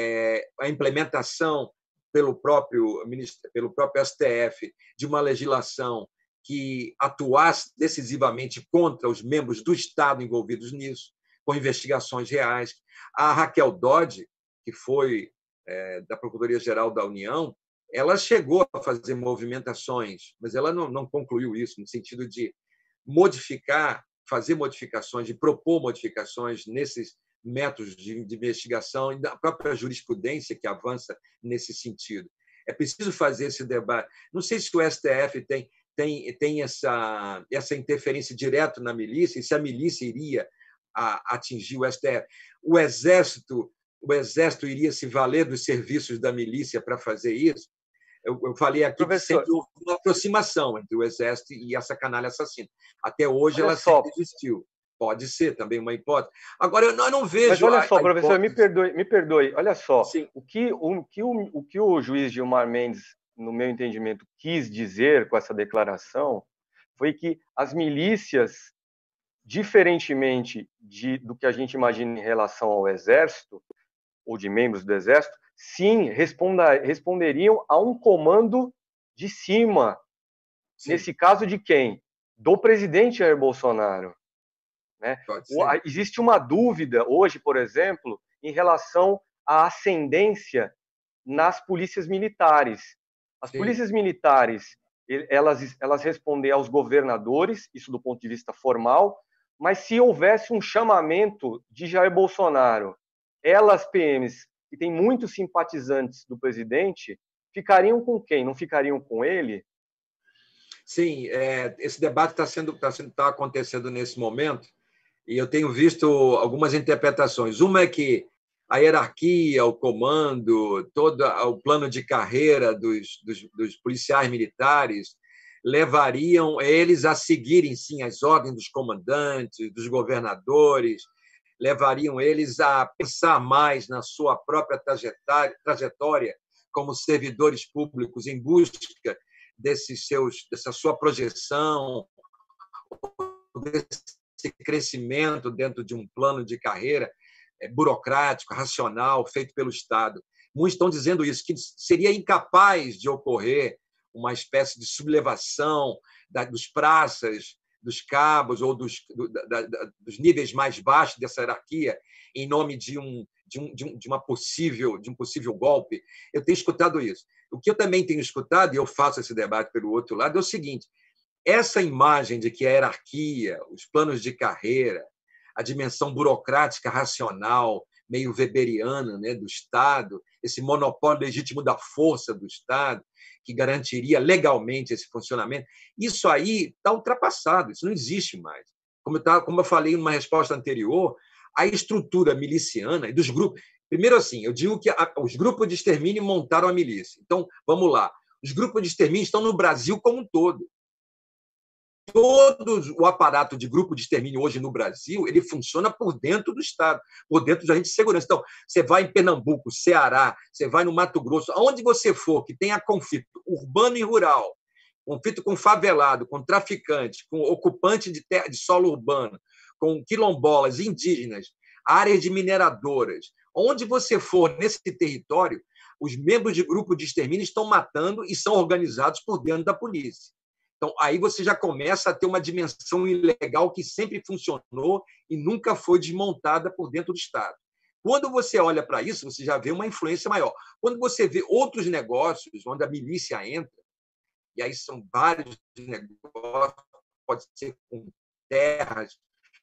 é, a implementação pelo próprio, pelo próprio S T F de uma legislação que atuasse decisivamente contra os membros do Estado envolvidos nisso, com investigações reais. A Raquel Dodge, que foi é, da Procuradoria-Geral da União, ela chegou a fazer movimentações, mas ela não, não concluiu isso, no sentido de modificar, fazer modificações, de propor modificações nesses métodos de, de investigação e da própria jurisprudência que avança nesse sentido. É preciso fazer esse debate. Não sei se o S T F tem, tem, tem essa, essa interferência direta na milícia, e se a milícia iria a, atingir o S T F. O Exército, o Exército iria se valer dos serviços da milícia para fazer isso? Eu, eu falei aqui que Professor, sempre houve uma aproximação entre o Exército e essa canalha assassina. Até hoje olha ela sempre só, existiu. Pode ser também uma hipótese. Agora, eu não, eu não mas vejo olha a, só, a professor, me hipótese. perdoe, me perdoe, olha só, Sim, o que o, que o, o que o juiz Gilmar Mendes, no meu entendimento, quis dizer com essa declaração foi que as milícias, diferentemente de, do que a gente imagina em relação ao Exército, ou de membros do Exército, sim, responda, responderiam a um comando de cima. sim, Nesse caso de quem? Do presidente Jair Bolsonaro. Né? pode ser. Existe uma dúvida hoje, por exemplo, em relação à ascendência nas polícias militares. As Sim, polícias militares, elas, elas respondem aos governadores, isso do ponto de vista formal, mas se houvesse um chamamento de Jair Bolsonaro, elas, P Ms, que tem muitos simpatizantes do presidente, ficariam com quem? Não ficariam com ele? Sim, é, esse debate está sendo, tá sendo, tá acontecendo nesse momento, e eu tenho visto algumas interpretações. Uma é que a hierarquia, o comando, todo o plano de carreira dos, dos, dos policiais militares levariam eles a seguirem, sim, as ordens dos comandantes, dos governadores, levariam eles a pensar mais na sua própria trajetória como servidores públicos em busca desses seus, dessa sua projeção, desse crescimento dentro de um plano de carreira burocrático, racional, feito pelo Estado. Muitos estão dizendo isso, que seria incapaz de ocorrer uma espécie de sublevação dos praças, dos cabos ou dos, do, da, da, dos níveis mais baixos dessa hierarquia em nome de um, de, um, de, uma possível, de um possível golpe. Eu tenho escutado isso. O que eu também tenho escutado, e eu faço esse debate pelo outro lado, é o seguinte: essa imagem de que a hierarquia, os planos de carreira, a dimensão burocrática, racional, meio weberiana, né, do Estado, esse monopólio legítimo da força do Estado, que garantiria legalmente esse funcionamento, isso aí está ultrapassado, isso não existe mais. Como eu, tava, como eu falei numa resposta anterior, a estrutura miliciana e dos grupos... Primeiro, assim, eu digo que a, os grupos de extermínio montaram a milícia. Então, vamos lá. Os grupos de extermínio estão no Brasil como um todo. Todo o aparato de grupo de extermínio hoje no Brasil, ele funciona por dentro do Estado, por dentro do agente de segurança. Então, você vai em Pernambuco, Ceará, você vai no Mato Grosso, aonde você for que tenha conflito urbano e rural, conflito com favelado, com traficante, com ocupante de, terra, de solo urbano, com quilombolas, indígenas, áreas de mineradoras, onde você for nesse território, os membros de grupo de extermínio estão matando e são organizados por dentro da polícia. Então, aí você já começa a ter uma dimensão ilegal que sempre funcionou e nunca foi desmontada por dentro do Estado. Quando você olha para isso, você já vê uma influência maior. Quando você vê outros negócios onde a milícia entra, e aí são vários negócios, pode ser com terras,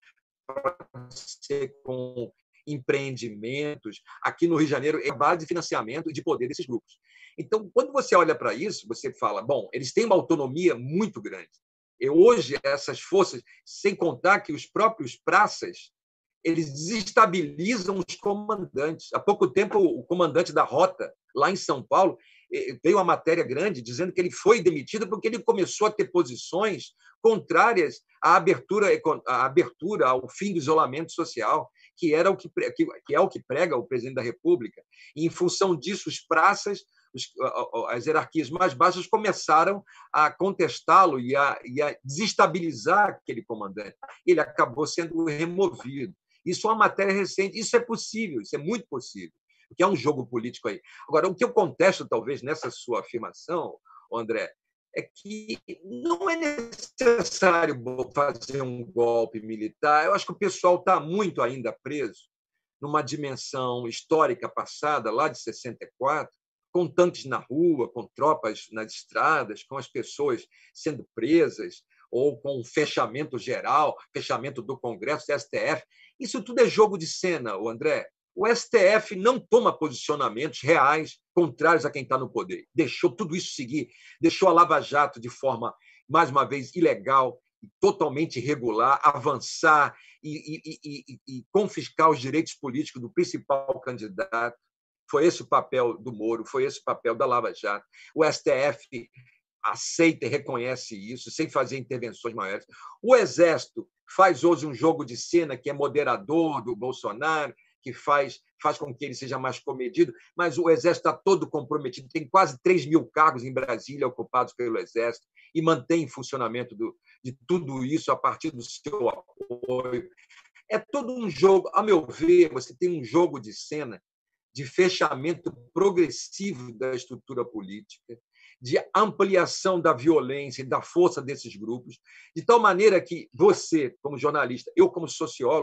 pode ser com empreendimentos. Aqui no Rio de Janeiro é a base de financiamento e de poder desses grupos. Então, quando você olha para isso, você fala, bom, eles têm uma autonomia muito grande. E hoje, essas forças, sem contar que os próprios praças, eles desestabilizam os comandantes. Há pouco tempo, o comandante da rota, lá em São Paulo, veio uma matéria grande dizendo que ele foi demitido porque ele começou a ter posições contrárias à abertura, à abertura ao fim do isolamento social, que, era o que, que é o que prega o presidente da República. E, em função disso, os praças, os, as hierarquias mais baixas começaram a contestá-lo e a, e a desestabilizar aquele comandante. Ele acabou sendo removido. Isso é uma matéria recente. Isso é possível, isso é muito possível, porque é um jogo político aí. Agora, o que eu contesto, talvez, nessa sua afirmação, André, é que não é necessário fazer um golpe militar. Eu acho que o pessoal está muito ainda preso numa dimensão histórica passada, lá de sessenta e quatro, com tanques na rua, com tropas nas estradas, com as pessoas sendo presas, ou com um fechamento geral, fechamento do Congresso, do S T F. Isso tudo é jogo de cena, André. O S T F não toma posicionamentos reais contrários a quem está no poder. Deixou tudo isso seguir, deixou a Lava Jato de forma, mais uma vez, ilegal, totalmente irregular, avançar e, e, e, e confiscar os direitos políticos do principal candidato. Foi esse o papel do Moro, foi esse o papel da Lava Jato. O S T F aceita e reconhece isso, sem fazer intervenções maiores. O Exército faz hoje um jogo de cena que é moderador do Bolsonaro, que faz, faz com que ele seja mais comedido, mas o Exército está todo comprometido, tem quase três mil cargos em Brasília ocupados pelo Exército e mantém em funcionamento do, de tudo isso a partir do seu apoio. É todo um jogo, a meu ver, você tem um jogo de cena de fechamento progressivo da estrutura política, de ampliação da violência e da força desses grupos, de tal maneira que você, como jornalista, eu, como sociólogo,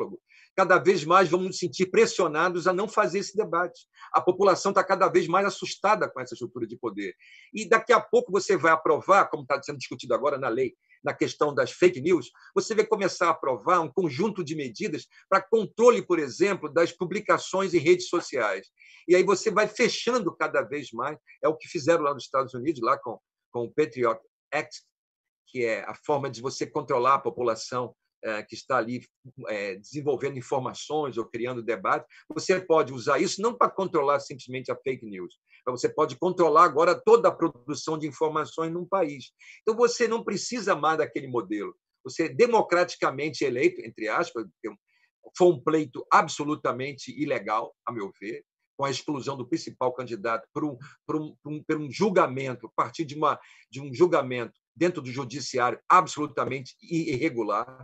cada vez mais vamos nos sentir pressionados a não fazer esse debate. A população está cada vez mais assustada com essa estrutura de poder. E daqui a pouco você vai aprovar, como está sendo discutido agora na lei, na questão das fake news, você vai começar a aprovar um conjunto de medidas para controle, por exemplo, das publicações em redes sociais. E aí você vai fechando cada vez mais. É o que fizeram lá nos Estados Unidos, lá com, com o Patriot Act, que é a forma de você controlar a população é, que está ali é, desenvolvendo informações ou criando debate. Você pode usar isso não para controlar simplesmente a fake news, mas você pode controlar agora toda a produção de informações num país. Então, você não precisa mais daquele modelo. Você, democraticamente eleito, entre aspas, foi um pleito absolutamente ilegal, a meu ver, com a exclusão do principal candidato por um, por um, por um, por um julgamento, a partir de, uma, de um julgamento dentro do judiciário absolutamente irregular,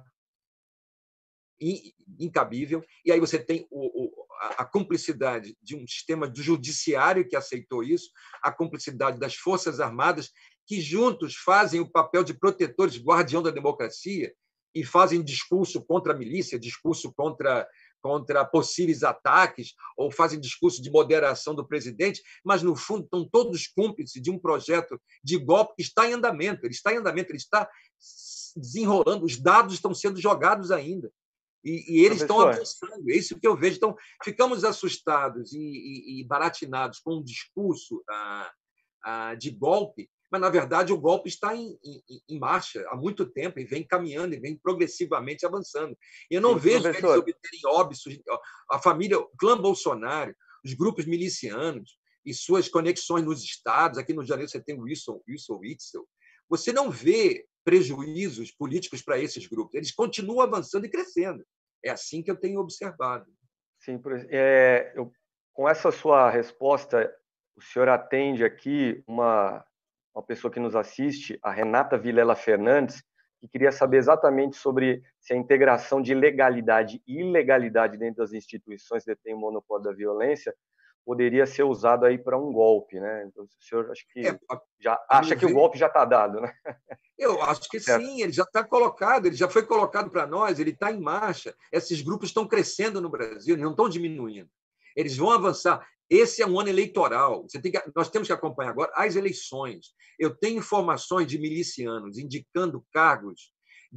incabível. E aí você tem o, o, a cumplicidade de um sistema do judiciário que aceitou isso, a cumplicidade das Forças Armadas, que juntos fazem o papel de protetores, guardião da democracia, e fazem discurso contra a milícia, discurso contra, contra possíveis ataques, ou fazem discurso de moderação do presidente, mas, no fundo, estão todos cúmplices de um projeto de golpe que está em andamento. Ele está em andamento, ele está desenrolando, os dados estão sendo jogados ainda. E, e eles estão avançando, é isso que eu vejo. Então, ficamos assustados e, e, e baratinados com um discurso ah, ah, de golpe, mas, na verdade, o golpe está em, em, em marcha há muito tempo e vem caminhando e vem progressivamente avançando. E eu não Sim, vejo professor. eles obterem óbitos. A família, o clã Bolsonaro, os grupos milicianos e suas conexões nos estados. Aqui no Rio de Janeiro você tem o Wilson, Wilson Witzel. Você não vê prejuízos políticos para esses grupos. Eles continuam avançando e crescendo. É assim que eu tenho observado. Sim, é, eu, com essa sua resposta, o senhor atende aqui uma, uma pessoa que nos assiste, a Renata Vilela Fernandes, que queria saber exatamente sobre se a integração de legalidade e ilegalidade dentro das instituições que detêm o monopólio da violência poderia ser usado aí para um golpe, né? Então, o senhor acho que é, já acha que ver... o golpe já está dado, né? Eu acho que certo. sim, ele já está colocado, ele já foi colocado para nós, ele está em marcha. Esses grupos estão crescendo no Brasil, não estão diminuindo. Eles vão avançar. Esse é um ano eleitoral. Você tem que, nós temos que acompanhar agora as eleições. Eu tenho informações de milicianos indicando cargos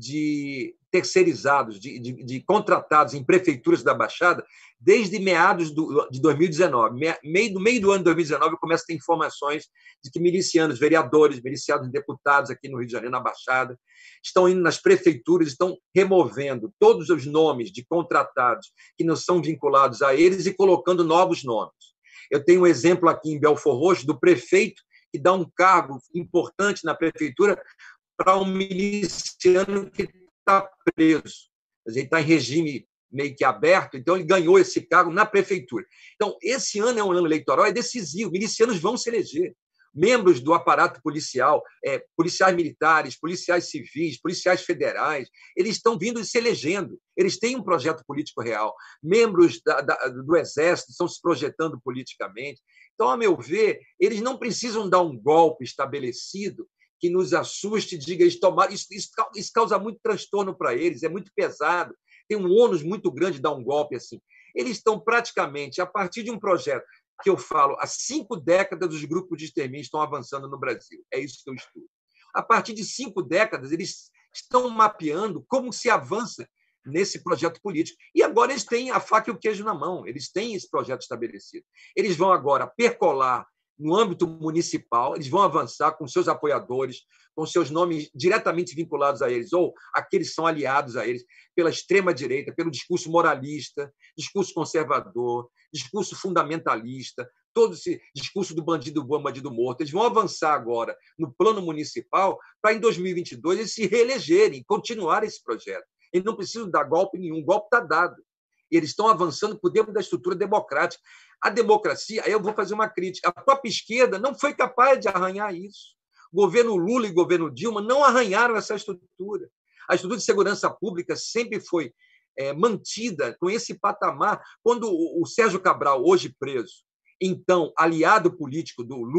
de terceirizados, de, de, de contratados em prefeituras da Baixada, desde meados do, de dois mil e dezenove. Meio, no meio do ano de dois mil e dezenove, começa a ter informações de que milicianos, vereadores, miliciados e deputados aqui no Rio de Janeiro, na Baixada, estão indo nas prefeituras, estão removendo todos os nomes de contratados que não são vinculados a eles e colocando novos nomes. Eu tenho um exemplo aqui em Belford Roxo do prefeito que dá um cargo importante na prefeitura para um miliciano que está preso. Ele está em regime meio que aberto, então ele ganhou esse cargo na prefeitura. Então, esse ano é um ano eleitoral, é decisivo. Milicianos vão se eleger. Membros do aparato policial, é, policiais militares, policiais civis, policiais federais, eles estão vindo e se elegendo. Eles têm um projeto político real. Membros da, da, do Exército estão se projetando politicamente. Então, a meu ver, eles não precisam dar um golpe estabelecido que nos assuste e diga isso, tomar, isso, isso, isso causa muito transtorno para eles, é muito pesado, tem um ônus muito grande dar um golpe assim. Eles estão praticamente, a partir de um projeto que eu falo, há cinco décadas os grupos de extermínio estão avançando no Brasil. É isso que eu estudo. A partir de cinco décadas, eles estão mapeando como se avança nesse projeto político. E agora eles têm a faca e o queijo na mão, eles têm esse projeto estabelecido. Eles vão agora percolar no âmbito municipal, eles vão avançar com seus apoiadores, com seus nomes diretamente vinculados a eles, ou aqueles que são aliados a eles, pela extrema-direita, pelo discurso moralista, discurso conservador, discurso fundamentalista, todo esse discurso do bandido bom, bandido morto. Eles vão avançar agora no plano municipal para, em dois mil e vinte e dois, eles se reelegerem, continuar esse projeto. Eles não precisam dar golpe nenhum, o golpe está dado. Eles estão avançando por dentro da estrutura democrática. A democracia, aí eu vou fazer uma crítica, a própria esquerda não foi capaz de arranhar isso. O governo Lula e o governo Dilma não arranharam essa estrutura. A estrutura de segurança pública sempre foi é, mantida com esse patamar. Quando o Sérgio Cabral, hoje preso, então aliado político do Lula,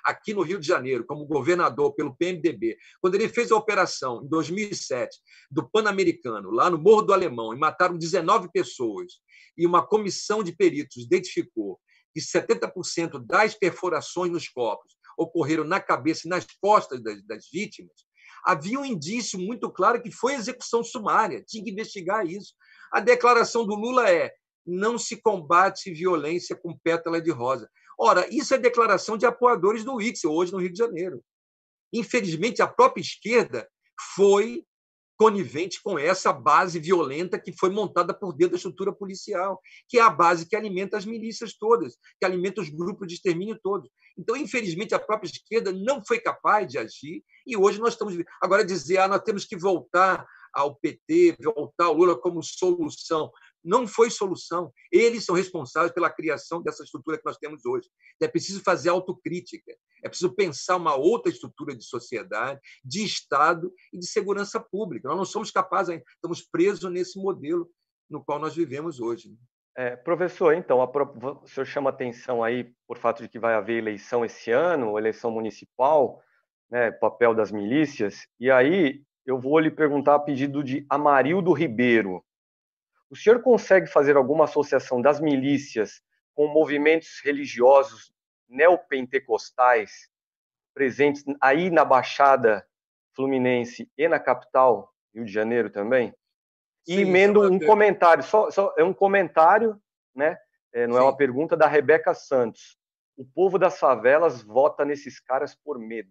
aqui no Rio de Janeiro, como governador pelo P M D B, quando ele fez a operação, em dois mil e sete, do Pan-Americano, lá no Morro do Alemão, e mataram dezenove pessoas, e uma comissão de peritos identificou que setenta por cento das perfurações nos corpos ocorreram na cabeça e nas costas das, das vítimas, havia um indício muito claro que foi execução sumária, tinha que investigar isso. A declaração do Lula é: não se combate violência com pétala de rosa. Ora, isso é declaração de apoiadores do Witzel, hoje no Rio de Janeiro. Infelizmente, a própria esquerda foi conivente com essa base violenta que foi montada por dentro da estrutura policial, que é a base que alimenta as milícias todas, que alimenta os grupos de extermínio todos. Então, infelizmente, a própria esquerda não foi capaz de agir e hoje nós estamos... Agora, dizer ah, nós temos que voltar ao P T, voltar ao Lula como solução. Não foi solução. Eles são responsáveis pela criação dessa estrutura que nós temos hoje. É preciso fazer autocrítica. É preciso pensar uma outra estrutura de sociedade, de Estado e de segurança pública. Nós não somos capazes ainda. Estamos presos nesse modelo no qual nós vivemos hoje. É, professor, então, a, o senhor chama atenção aí por fato de que vai haver eleição esse ano, eleição municipal, né, papel das milícias, e aí eu vou lhe perguntar a pedido de Amarildo Ribeiro. O senhor consegue fazer alguma associação das milícias com movimentos religiosos neopentecostais presentes aí na Baixada Fluminense e na capital, Rio de Janeiro também? E Sim, emendo um ter... comentário, só, só, é um comentário, né? É, não Sim. é uma pergunta, da Rebeca Santos. O povo das favelas vota nesses caras por medo.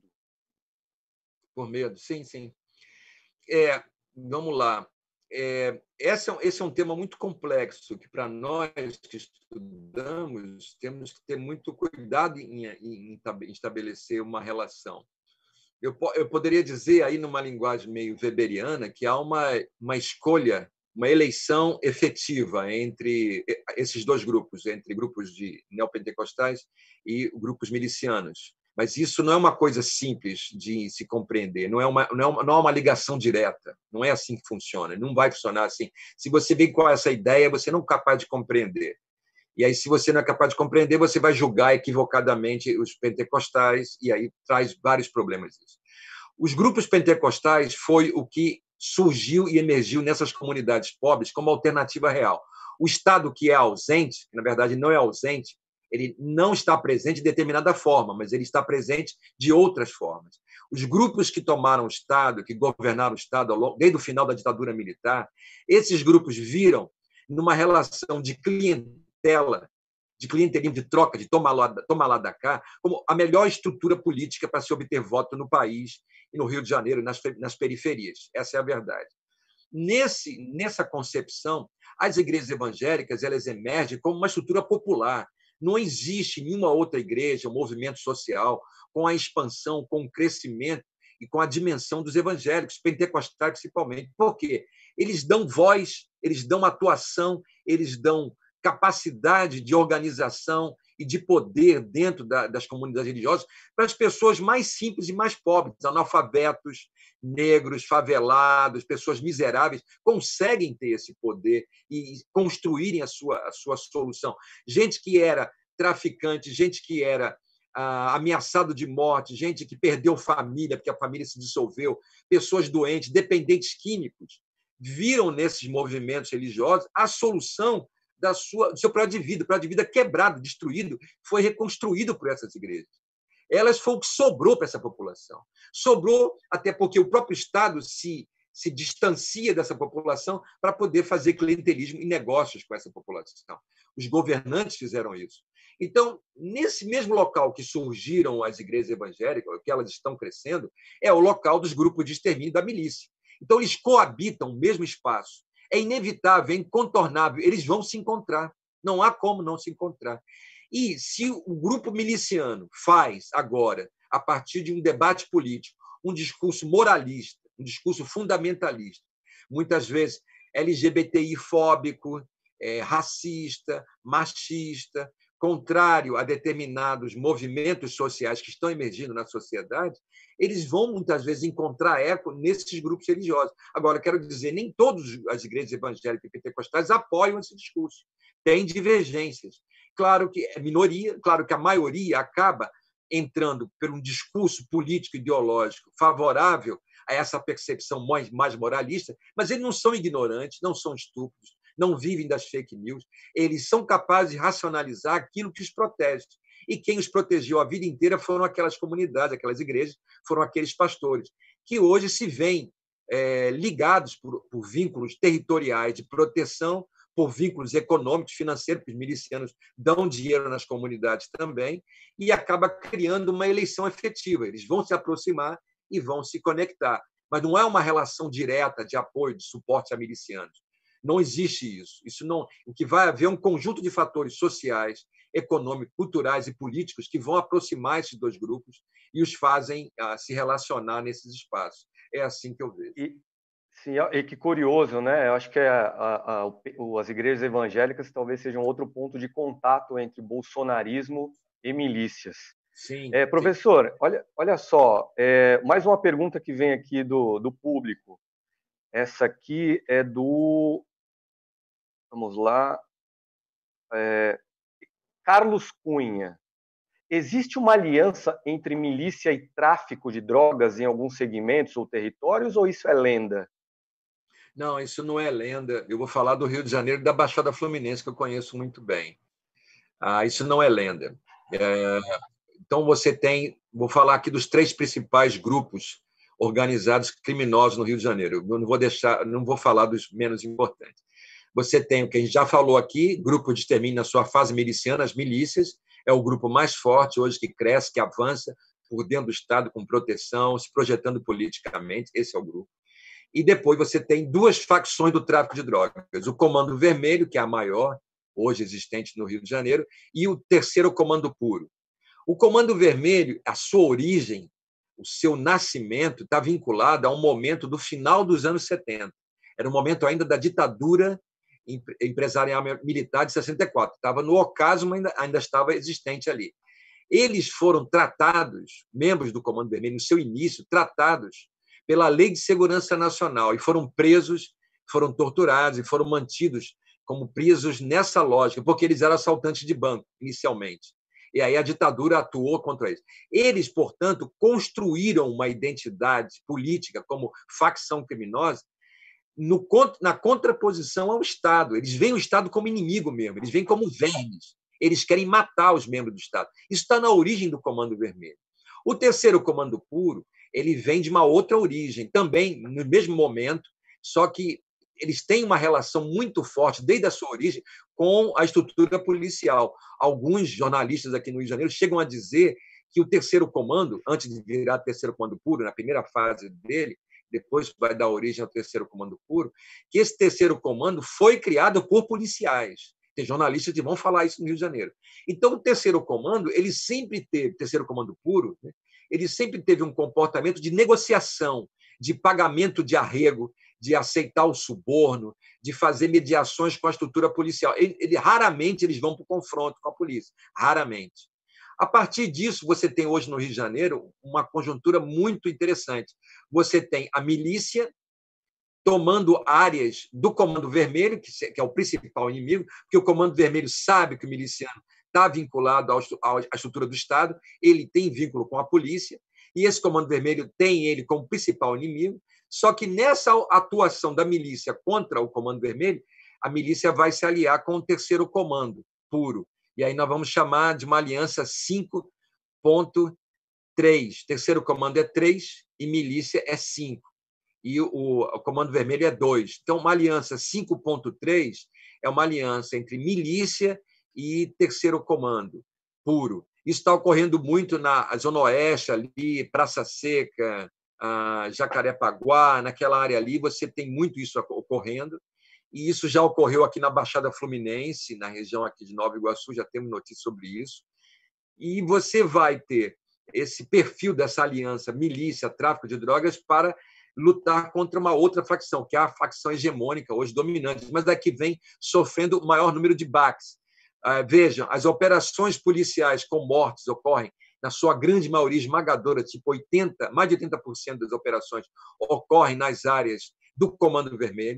Por medo, sim, sim. É, vamos lá. É, esse, é, esse é um tema muito complexo, que para nós que estudamos temos que ter muito cuidado em, em, em estabelecer uma relação. Eu, eu poderia dizer, aí numa linguagem meio weberiana, que há uma, uma escolha, uma eleição efetiva entre esses dois grupos, entre grupos de neopentecostais e grupos milicianos. Mas isso não é uma coisa simples de se compreender, não é uma, não é uma, não é uma ligação direta, não é assim que funciona, não vai funcionar assim. Se você vem com essa ideia, você não é capaz de compreender. E aí, se você não é capaz de compreender, você vai julgar equivocadamente os pentecostais, e aí traz vários problemas isso. Os grupos pentecostais foi o que surgiu e emergiu nessas comunidades pobres como alternativa real. O Estado que é ausente, que na verdade não é ausente, ele não está presente de determinada forma, mas ele está presente de outras formas. Os grupos que tomaram o Estado, que governaram o Estado desde o final da ditadura militar, esses grupos viram numa relação de clientela, de clientelismo, de troca, de toma lá, toma lá da cá, como a melhor estrutura política para se obter voto no país e no Rio de Janeiro, nas, nas periferias. Essa é a verdade. Nesse, nessa concepção, as igrejas evangélicas elas emergem como uma estrutura popular. Não existe nenhuma outra igreja, um movimento social, com a expansão, com o crescimento e com a dimensão dos evangélicos, pentecostais principalmente. Por quê? Eles dão voz, eles dão atuação, eles dão capacidade de organização e de poder dentro da, das comunidades religiosas para as pessoas mais simples e mais pobres, analfabetos, negros, favelados, pessoas miseráveis, conseguem ter esse poder e construírem a sua, a sua solução. Gente que era traficante, gente que era ah, ameaçado de morte, gente que perdeu família porque a família se dissolveu, pessoas doentes, dependentes químicos, viram nesses movimentos religiosos a solução da sua, do seu projeto de vida, o projeto de vida quebrado, destruído, foi reconstruído por essas igrejas. Elas foi o que sobrou para essa população. Sobrou até porque o próprio Estado se, se distancia dessa população para poder fazer clientelismo e negócios com essa população. Os governantes fizeram isso. Então, nesse mesmo local que surgiram as igrejas evangélicas, que elas estão crescendo, é o local dos grupos de extermínio da milícia. Então, eles coabitam o mesmo espaço. É inevitável, é incontornável, eles vão se encontrar. Não há como não se encontrar. E se o grupo miliciano faz agora, a partir de um debate político, um discurso moralista, um discurso fundamentalista, muitas vezes L G B T I-fóbico, é, racista, machista, contrário a determinados movimentos sociais que estão emergindo na sociedade, eles vão, muitas vezes, encontrar eco nesses grupos religiosos. Agora, quero dizer, nem todas as igrejas evangélicas e pentecostais apoiam esse discurso. Tem divergências. Claro que é minoria, claro que a maioria acaba entrando por um discurso político ideológico favorável a essa percepção mais moralista, mas eles não são ignorantes, não são estúpidos, não vivem das fake news, eles são capazes de racionalizar aquilo que os protege. E quem os protegeu a vida inteira foram aquelas comunidades, aquelas igrejas, foram aqueles pastores, que hoje se veem é, ligados por, por vínculos territoriais de proteção, por vínculos econômicos, financeiros, porque os milicianos dão dinheiro nas comunidades também, e acaba criando uma eleição efetiva. Eles vão se aproximar e vão se conectar. Mas não é uma relação direta de apoio, de suporte a milicianos. Não existe isso. Isso não. O que vai haver é um conjunto de fatores sociais, econômicos, culturais e políticos que vão aproximar esses dois grupos e os fazem ah, se relacionar nesses espaços. É assim que eu vejo. E, sim, e que curioso, né? Eu acho que a, a, a, as igrejas evangélicas talvez sejam outro ponto de contato entre bolsonarismo e milícias. Sim. É, professor, sim. Olha, olha só, é, mais uma pergunta que vem aqui do, do público. Essa aqui é do... Vamos lá. É, Carlos Cunha. Existe uma aliança entre milícia e tráfico de drogas em alguns segmentos ou territórios, ou isso é lenda? Não, isso não é lenda. Eu vou falar do Rio de Janeiro e da Baixada Fluminense, que eu conheço muito bem. Ah, isso não é lenda. É... Então, você tem... Vou falar aqui dos três principais grupos organizados criminosos no Rio de Janeiro. Eu não vou deixar, não vou falar dos menos importantes. Você tem o que a gente já falou aqui, grupo de extermínio na sua fase miliciana, as milícias, é o grupo mais forte hoje que cresce, que avança por dentro do Estado com proteção, se projetando politicamente, esse é o grupo. E depois você tem duas facções do tráfico de drogas, o Comando Vermelho, que é a maior, hoje existente no Rio de Janeiro, e o terceiro Comando Puro. O Comando Vermelho, a sua origem, o seu nascimento está vinculado a um momento do final dos anos setenta. Era um momento ainda da ditadura empresarial militar de sessenta e quatro. Estava no ocaso, mas ainda, ainda estava existente ali. Eles foram tratados, membros do Comando Vermelho, no seu início, tratados pela Lei de Segurança Nacional e foram presos, foram torturados e foram mantidos como presos nessa lógica, porque eles eram assaltantes de banco, inicialmente. E aí a ditadura atuou contra eles. Eles, portanto, construíram uma identidade política como facção criminosa no, na contraposição ao Estado. Eles veem o Estado como inimigo mesmo, eles veem como vermes. Eles querem matar os membros do Estado. Isso está na origem do Comando Vermelho. O terceiro Comando Puro, ele vem de uma outra origem, também no mesmo momento, só que eles têm uma relação muito forte, desde a sua origem, com a estrutura policial. Alguns jornalistas aqui no Rio de Janeiro chegam a dizer que o terceiro comando, antes de virar terceiro comando puro, na primeira fase dele, depois vai dar origem ao terceiro comando puro, que esse terceiro comando foi criado por policiais. Tem jornalistas que vão falar isso no Rio de Janeiro. Então, o terceiro comando, ele sempre teve, terceiro comando puro, né, ele sempre teve um comportamento de negociação, de pagamento de arrego, de aceitar o suborno, de fazer mediações com a estrutura policial. Ele, ele, raramente eles vão para o confronto com a polícia, raramente. A partir disso, você tem hoje no Rio de Janeiro uma conjuntura muito interessante. Você tem a milícia tomando áreas do Comando Vermelho, que é o principal inimigo, porque o Comando Vermelho sabe que o miliciano está vinculado à estrutura do Estado, ele tem vínculo com a polícia, e esse Comando Vermelho tem ele como principal inimigo. Só que nessa atuação da milícia contra o Comando Vermelho, a milícia vai se aliar com o terceiro comando puro. E aí nós vamos chamar de uma aliança cinco ponto três. Terceiro comando é três e milícia é cinco. E o, o Comando Vermelho é dois. Então, uma aliança cinco ponto três é uma aliança entre milícia e terceiro comando puro. Isso está ocorrendo muito na Zona Oeste, ali, Praça Seca, Jacarepaguá, naquela área ali, você tem muito isso ocorrendo, e isso já ocorreu aqui na Baixada Fluminense, na região aqui de Nova Iguaçu, já temos notícias sobre isso, e você vai ter esse perfil dessa aliança milícia, tráfico de drogas, para lutar contra uma outra facção, que é a facção hegemônica, hoje dominante, mas daqui vem sofrendo o maior número de baques. Vejam, as operações policiais com mortes ocorrem na sua grande maioria esmagadora, tipo oitenta, mais de oitenta por cento das operações ocorrem nas áreas do Comando Vermelho.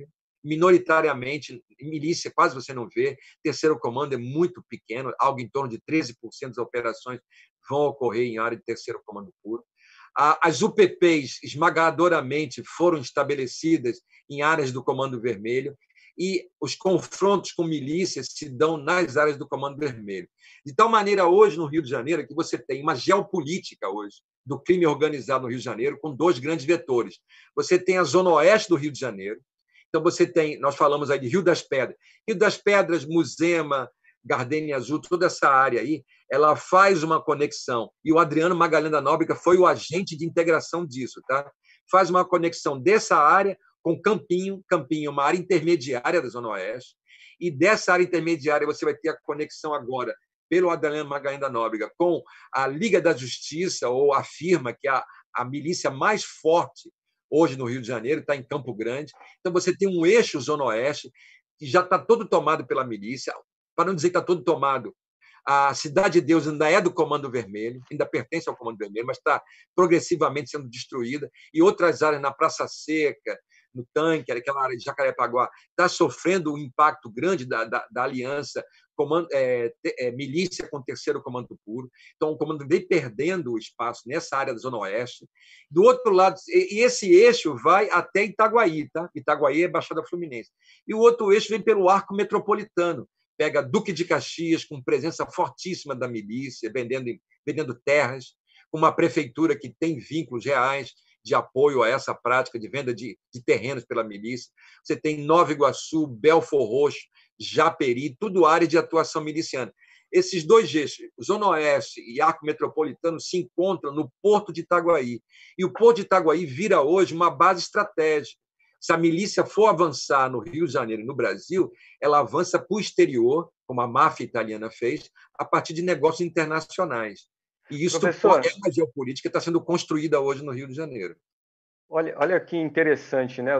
minoritariamente, milícia quase você não vê, terceiro comando é muito pequeno, algo em torno de treze por cento das operações vão ocorrer em área de terceiro comando puro. As U P Ps, esmagadoramente, foram estabelecidas em áreas do Comando Vermelho e os confrontos com milícias se dão nas áreas do Comando Vermelho. De tal maneira, hoje, no Rio de Janeiro, que você tem uma geopolítica hoje do crime organizado no Rio de Janeiro com dois grandes vetores. Você tem a zona oeste do Rio de Janeiro. Então, você tem, nós falamos aí de Rio das Pedras. Rio das Pedras, Muzema, Gardenia Azul, toda essa área aí, ela faz uma conexão. E o Adriano Magalhães da Nóbrega foi o agente de integração disso. Tá? Faz uma conexão dessa área com Campinho. Campinho é uma área intermediária da Zona Oeste. E dessa área intermediária você vai ter a conexão agora pelo Adriano Magalhães da Nóbrega com a Liga da Justiça, ou a Firma, que é a, a milícia mais forte hoje no Rio de Janeiro, está em Campo Grande. Então, você tem um eixo Zona Oeste que já está todo tomado pela milícia, para não dizer que está todo tomado. A Cidade de Deus ainda é do Comando Vermelho, ainda pertence ao Comando Vermelho, mas está progressivamente sendo destruída. E outras áreas, na Praça Seca, no Tanque, aquela área de Jacarepaguá, está sofrendo um impacto grande da, da, da aliança comando, é, é, milícia com o terceiro comando puro. Então, o comando vem perdendo o espaço nessa área da Zona Oeste. Do outro lado, e esse eixo vai até Itaguaí, tá? Itaguaí é Baixada Fluminense. E o outro eixo vem pelo arco metropolitano. Pega Duque de Caxias, com presença fortíssima da milícia, vendendo, vendendo terras, com uma prefeitura que tem vínculos reais de apoio a essa prática de venda de, de terrenos pela milícia. Você tem Nova Iguaçu, Belfor Roxo, Japeri, tudo área de atuação miliciana. Esses dois eixos, Zona Oeste e Arco Metropolitano, se encontram no Porto de Itaguaí. E o Porto de Itaguaí vira hoje uma base estratégica. Se a milícia for avançar no Rio de Janeiro e no Brasil, ela avança para o exterior, como a máfia italiana fez, a partir de negócios internacionais. E isso Professor, é uma geopolítica que está sendo construída hoje no Rio de Janeiro. Olha, olha que interessante, né? Eu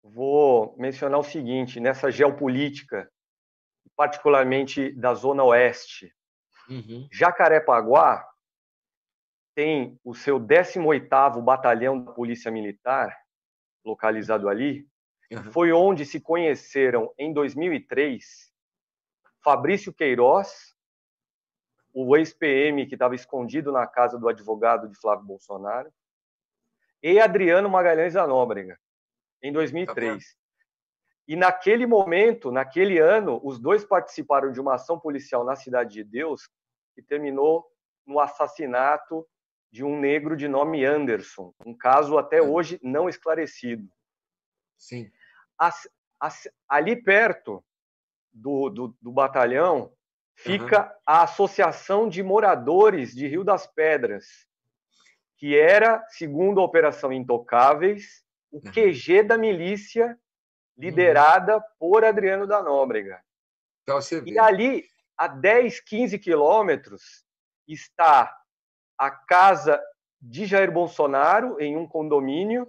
vou mencionar o seguinte, nessa geopolítica, particularmente da Zona Oeste, uhum. Jacarepaguá tem o seu décimo oitavo Batalhão da Polícia Militar, localizado ali, uhum. Foi onde se conheceram, em dois mil e três, Fabrício Queiroz, o ex-P M que estava escondido na casa do advogado de Flávio Bolsonaro, e Adriano Magalhães da Nóbrega, em dois mil e três. Tá, e naquele momento, naquele ano, os dois participaram de uma ação policial na Cidade de Deus que terminou no assassinato de um negro de nome Anderson, um caso até hoje não esclarecido. Sim. As, as, ali perto do, do, do batalhão fica uhum. a Associação de Moradores de Rio das Pedras, que era, segundo a Operação Intocáveis, o uhum. Q G da milícia liderada uhum. por Adriano da Nóbrega. Então, você vê. E ali, a dez, quinze quilômetros, está a casa de Jair Bolsonaro em um condomínio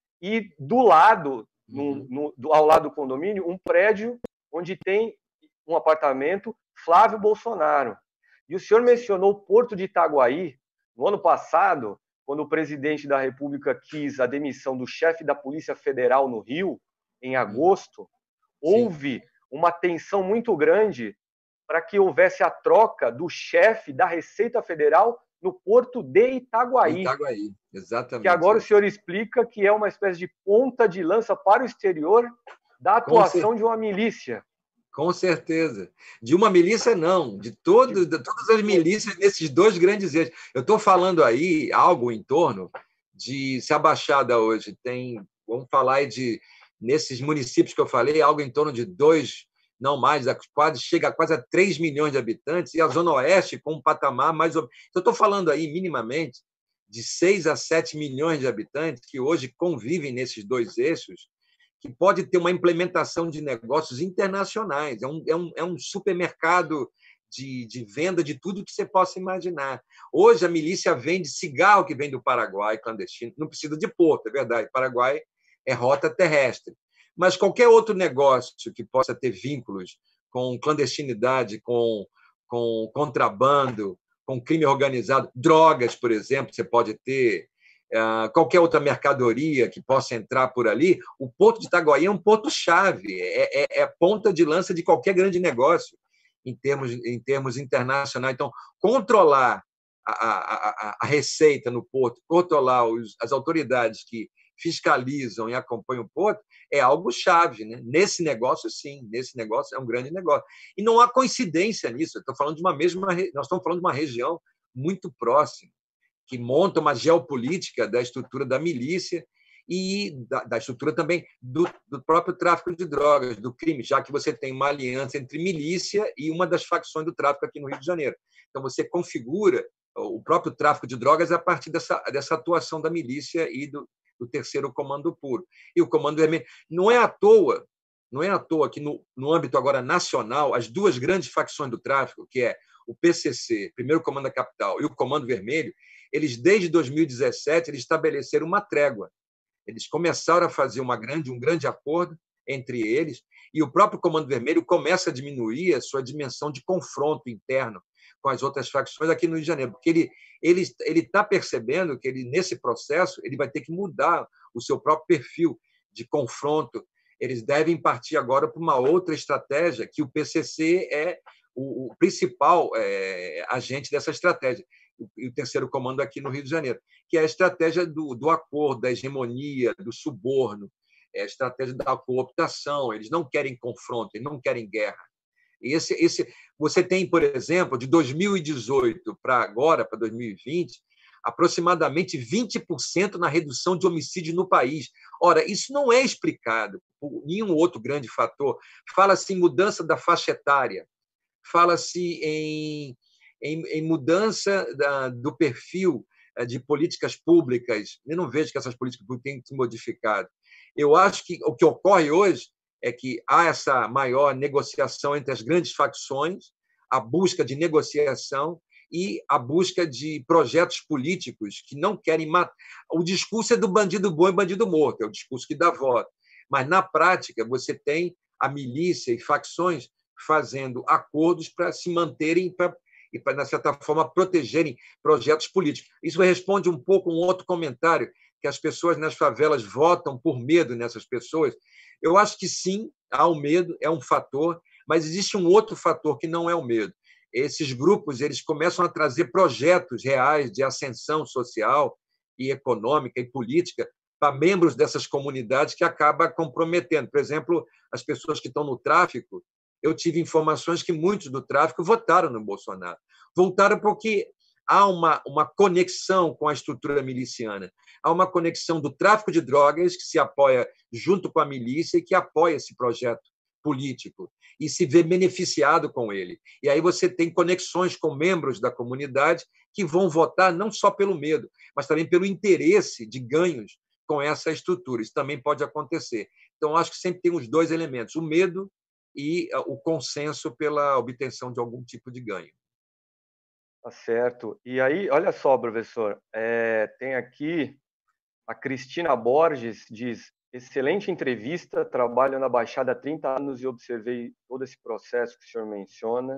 e do lado, uhum. no, no, ao lado do condomínio, um prédio onde tem um apartamento Flávio Bolsonaro. E o senhor mencionou o Porto de Itaguaí. No ano passado, quando o presidente da República quis a demissão do chefe da Polícia Federal no Rio, em agosto, Sim. houve uma tensão muito grande para que houvesse a troca do chefe da Receita Federal no Porto de Itaguaí. Itaguaí, exatamente. Que agora o senhor explica que é uma espécie de ponta de lança para o exterior da atuação de uma milícia. Com certeza. De uma milícia, não. De, todo, de todas as milícias nesses dois grandes eixos. Eu estou falando aí algo em torno de... Se a Baixada hoje tem... Vamos falar aí de... Nesses municípios que eu falei, algo em torno de dois... Não mais, quase, chega a quase a três milhões de habitantes, e a Zona Oeste com um patamar mais... Então, eu estou falando aí, minimamente, de seis a sete milhões de habitantes que hoje convivem nesses dois eixos, que pode ter uma implementação de negócios internacionais. É um, é um, é um supermercado de, de venda de tudo que você possa imaginar. Hoje, a milícia vende cigarro que vem do Paraguai, clandestino. Não precisa de porto, é verdade. Paraguai é rota terrestre. Mas qualquer outro negócio que possa ter vínculos com clandestinidade, com, com contrabando, com crime organizado, drogas, por exemplo, você pode ter qualquer outra mercadoria que possa entrar por ali, o Porto de Itaguaí é um ponto-chave, é, é, é ponta de lança de qualquer grande negócio em termos, em termos internacionais. Então, controlar a, a, a, a receita no Porto, controlar os, as autoridades que fiscalizam e acompanham o Porto, é algo chave, né? Nesse negócio, sim, nesse negócio é um grande negócio. E não há coincidência nisso. Eu estou falando de uma mesma, nós estamos falando de uma região muito próxima, que monta uma geopolítica da estrutura da milícia e da, da estrutura também do, do próprio tráfico de drogas, do crime, já que você tem uma aliança entre milícia e uma das facções do tráfico aqui no Rio de Janeiro. Então, você configura o próprio tráfico de drogas a partir dessa, dessa atuação da milícia e do, do terceiro comando puro. E o comando vermelho. Não é à toa, não é à toa que, no, no âmbito agora nacional, as duas grandes facções do tráfico, que é o P C C, Primeiro Comando da Capital, e o Comando Vermelho, eles, desde dois mil e dezessete, eles estabeleceram uma trégua. Eles começaram a fazer uma grande, um grande acordo entre eles, e o próprio Comando Vermelho começa a diminuir a sua dimensão de confronto interno com as outras facções aqui no Rio de Janeiro, porque ele ele ele está percebendo que ele, nesse processo, ele vai ter que mudar o seu próprio perfil de confronto. Eles devem partir agora para uma outra estratégia, que o P C C é o, o principal é, agente dessa estratégia, e o terceiro comando aqui no Rio de Janeiro, que é a estratégia do, do acordo, da hegemonia, do suborno, é a estratégia da cooptação. Eles não querem confronto, eles não querem guerra. Esse, esse, você tem, por exemplo, de dois mil e dezoito para agora, para dois mil e vinte, aproximadamente vinte por cento na redução de homicídio no país. Ora, isso não é explicado por nenhum outro grande fator. Fala-se em mudança da faixa etária, fala-se em, em, em mudança da, do perfil de políticas públicas. Eu não vejo que essas políticas públicas tenham se modificado. Eu acho que o que ocorre hoje é que há essa maior negociação entre as grandes facções, a busca de negociação e a busca de projetos políticos que não querem matar. O discurso é do bandido bom e bandido morto, é o discurso que dá voto. Mas, na prática, você tem a milícia e facções fazendo acordos para se manterem pra, e para, de certa forma, protegerem projetos políticos. Isso responde um pouco a um outro comentário, que as pessoas nas favelas votam por medo nessas pessoas. Eu acho que sim, há o medo, é um fator, mas existe um outro fator que não é o medo. Esses grupos eles começam a trazer projetos reais de ascensão social e econômica e política para membros dessas comunidades, que acaba comprometendo. Por exemplo, as pessoas que estão no tráfico, eu tive informações que muitos do tráfico votaram no Bolsonaro. Voltaram porque há uma, uma conexão com a estrutura miliciana. Há uma conexão do tráfico de drogas, que se apoia junto com a milícia e que apoia esse projeto político e se vê beneficiado com ele. E aí você tem conexões com membros da comunidade que vão votar não só pelo medo, mas também pelo interesse de ganhos com essa estrutura. Isso também pode acontecer. Então, acho que sempre tem os dois elementos, o medo e o consenso pela obtenção de algum tipo de ganho. Tá certo. E aí, olha só, professor, é, tem aqui a Cristina Borges, diz: excelente entrevista, trabalho na Baixada há trinta anos e observei todo esse processo que o senhor menciona.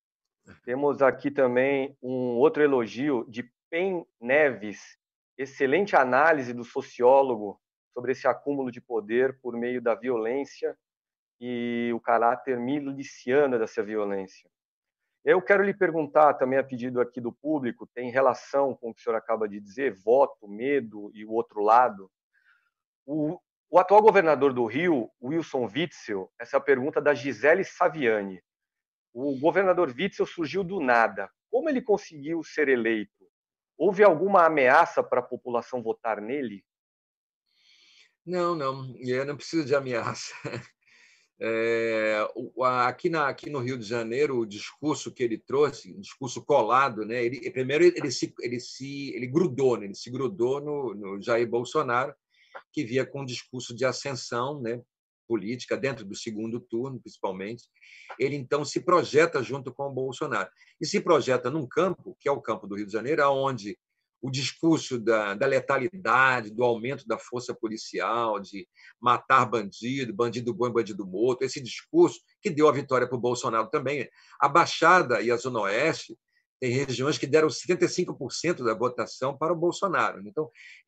Temos aqui também um outro elogio de Pen Neves: excelente análise do sociólogo sobre esse acúmulo de poder por meio da violência e o caráter miliciano dessa violência. Eu quero lhe perguntar também, a pedido aqui do público, tem relação com o que o senhor acaba de dizer, voto, medo e o outro lado. O, o atual governador do Rio, Wilson Witzel, essa é a pergunta da Gisele Saviani. O governador Witzel surgiu do nada. Como ele conseguiu ser eleito? Houve alguma ameaça para a população votar nele? Não, não. Eu não preciso de ameaça. É, aqui, na, aqui no Rio de Janeiro, o discurso que ele trouxe, um discurso colado, né? Ele, primeiro ele se, ele se ele grudou, né? Ele se grudou no, no Jair Bolsonaro, que via com um discurso de ascensão, né, política, dentro do segundo turno, principalmente. Ele, então, se projeta junto com o Bolsonaro. E se projeta num campo, que é o campo do Rio de Janeiro, onde o discurso da, da letalidade, do aumento da força policial, de matar bandido, bandido bom e bandido morto, esse discurso que deu a vitória para o Bolsonaro também. A Baixada e a Zona Oeste Tem regiões que deram setenta e cinco por cento da votação para o Bolsonaro. Então,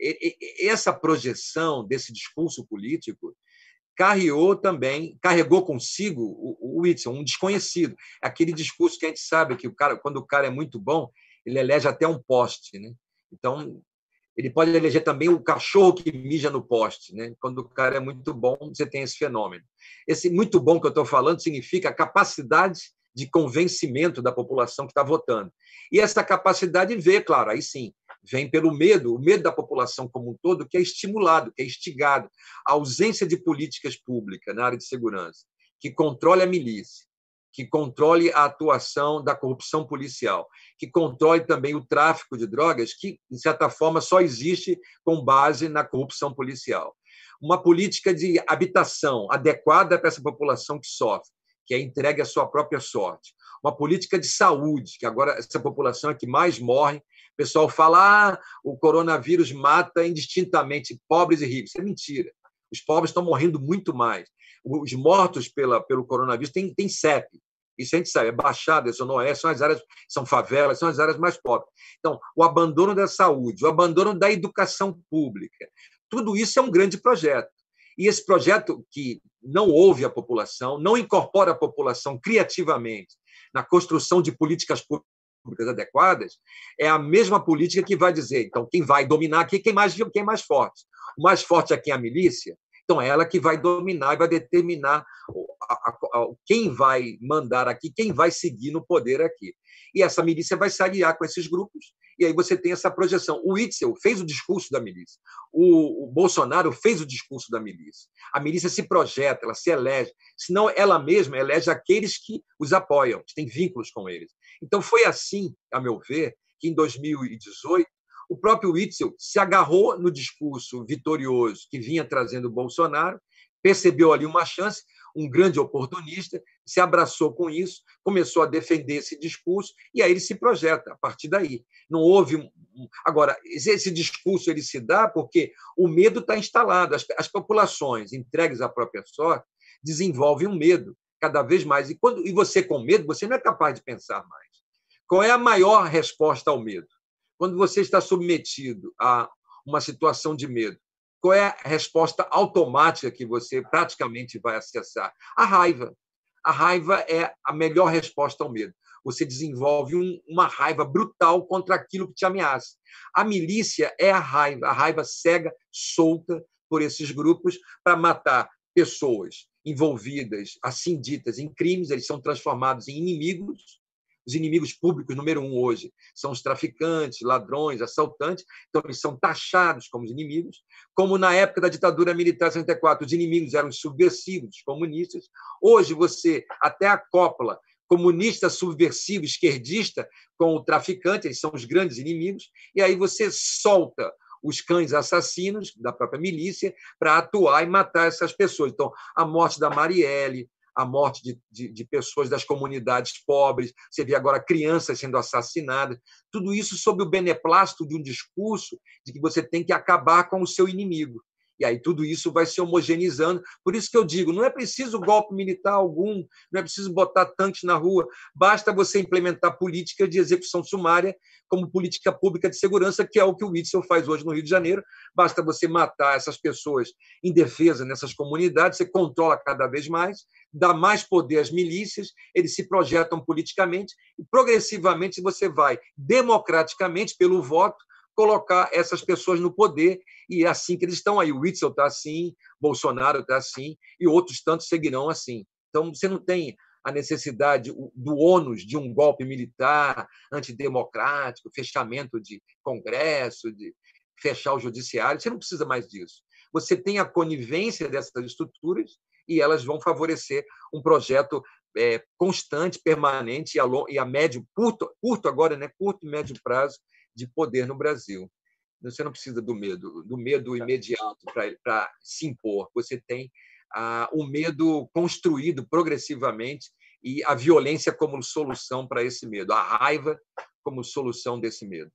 essa projeção desse discurso político carregou também, carregou consigo o, o Whitson, um desconhecido. Aquele discurso que a gente sabe que o cara, quando o cara é muito bom, ele elege até um poste, né? Então, ele pode eleger também o cachorro que mija no poste, né? Quando o cara é muito bom, você tem esse fenômeno. Esse muito bom que eu estou falando significa a capacidade de convencimento da população que está votando. E essa capacidade vê, claro, aí sim, vem pelo medo, o medo da população como um todo, que é estimulado, que é instigado. A ausência de políticas públicas na área de segurança, que controle a milícia, que controle a atuação da corrupção policial, que controle também o tráfico de drogas, que, de certa forma, só existe com base na corrupção policial. Uma política de habitação adequada para essa população que sofre, que é entregue à sua própria sorte. Uma política de saúde, que agora essa população é que mais morre. O pessoal fala ah, o coronavírus mata indistintamente pobres e ricos. Isso é mentira. Os pobres estão morrendo muito mais. Os mortos pela, pelo coronavírus têm, têm C E P. Isso a gente sabe, é Baixada, é Zona Oeste, são as áreas, são favelas, são as áreas mais pobres. Então, o abandono da saúde, o abandono da educação pública, tudo isso é um grande projeto. E esse projeto que não ouve a população, não incorpora a população criativamente na construção de políticas públicas adequadas, é a mesma política que vai dizer, então, quem vai dominar aqui, quem mais, quem é mais forte. O mais forte aqui é a milícia, então é ela que vai dominar e vai determinar a, a, a, quem vai mandar aqui, quem vai seguir no poder aqui. E essa milícia vai se aliar com esses grupos, e aí você tem essa projeção. O Witzel fez o discurso da milícia, o, o Bolsonaro fez o discurso da milícia. A milícia se projeta, ela se elege, senão ela mesma elege aqueles que os apoiam, que têm vínculos com eles. Então foi assim, a meu ver, que em dois mil e dezoito, o próprio Witzel se agarrou no discurso vitorioso que vinha trazendo o Bolsonaro, percebeu ali uma chance, um grande oportunista, se abraçou com isso, começou a defender esse discurso, e aí ele se projeta a partir daí. Não houve. Agora, esse discurso ele se dá porque o medo está instalado. As, as populações entregues à própria sorte desenvolvem um medo cada vez mais. E, quando, e você, com medo, você não é capaz de pensar mais. Qual é a maior resposta ao medo? Quando você está submetido a uma situação de medo, qual é a resposta automática que você praticamente vai acessar? A raiva. A raiva é a melhor resposta ao medo. Você desenvolve um, uma raiva brutal contra aquilo que te ameaça. A milícia é a raiva, a raiva cega, solta por esses grupos para matar pessoas envolvidas, assim ditas, em crimes. Eles são transformados em inimigos. Os inimigos públicos, número um hoje, são os traficantes, ladrões, assaltantes. Então, eles são taxados como inimigos. Como na época da ditadura militar de sessenta e quatro, os inimigos eram os subversivos, os comunistas. Hoje, você até acopla comunista, subversivo, esquerdista com o traficante, eles são os grandes inimigos. E aí você solta os cães assassinos da própria milícia para atuar e matar essas pessoas. Então, a morte da Marielle, a morte de, de, de pessoas das comunidades pobres, você vê agora crianças sendo assassinadas, tudo isso sob o beneplácito de um discurso de que você tem que acabar com o seu inimigo. E aí tudo isso vai se homogeneizando. Por isso que eu digo, não é preciso golpe militar algum, não é preciso botar tanques na rua, basta você implementar política de execução sumária como política pública de segurança, que é o que o Witzel faz hoje no Rio de Janeiro. Basta você matar essas pessoas indefesas nessas comunidades, você controla cada vez mais, dá mais poder às milícias, eles se projetam politicamente e, progressivamente, você vai, democraticamente, pelo voto, colocar essas pessoas no poder, e é assim que eles estão aí. O Witzel está assim, Bolsonaro está assim, e outros tantos seguirão assim. Então, você não tem a necessidade do ônus de um golpe militar antidemocrático, fechamento de Congresso, de fechar o judiciário. Você não precisa mais disso. Você tem a conivência dessas estruturas e elas vão favorecer um projeto é, constante, permanente e a, long, e a médio, curto, curto agora, né, curto e médio prazo, de poder no Brasil. Você não precisa do medo, do medo imediato para se impor. Você tem ah, o medo construído progressivamente e a violência como solução para esse medo, a raiva como solução desse medo.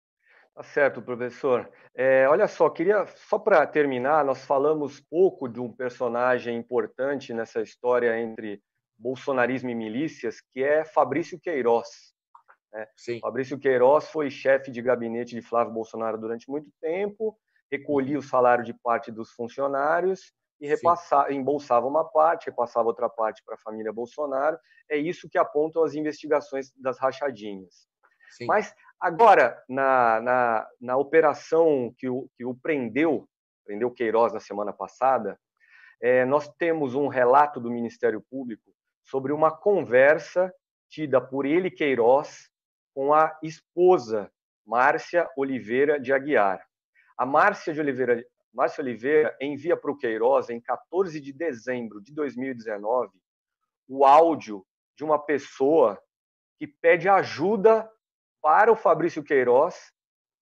Tá certo, professor. É, olha só, queria, só para terminar, nós falamos pouco de um personagem importante nessa história entre bolsonarismo e milícias, que é Fabrício Queiroz. né? Sim. Fabrício Queiroz foi chefe de gabinete de Flávio Bolsonaro durante muito tempo, recolhia Uhum. o salário de parte dos funcionários e repassava, embolsava uma parte, repassava outra parte para a família Bolsonaro. É isso que apontam as investigações das rachadinhas. Sim. Mas agora, na, na, na operação que o, que o prendeu, prendeu Queiroz na semana passada, é, nós temos um relato do Ministério Público sobre uma conversa tida por ele, Queiroz, com a esposa, Márcia Oliveira de Aguiar. A Márcia de Oliveira, Márcia Oliveira envia para o Queiroz, em quatorze de dezembro de dois mil e dezenove, o áudio de uma pessoa que pede ajuda para o Fabrício Queiroz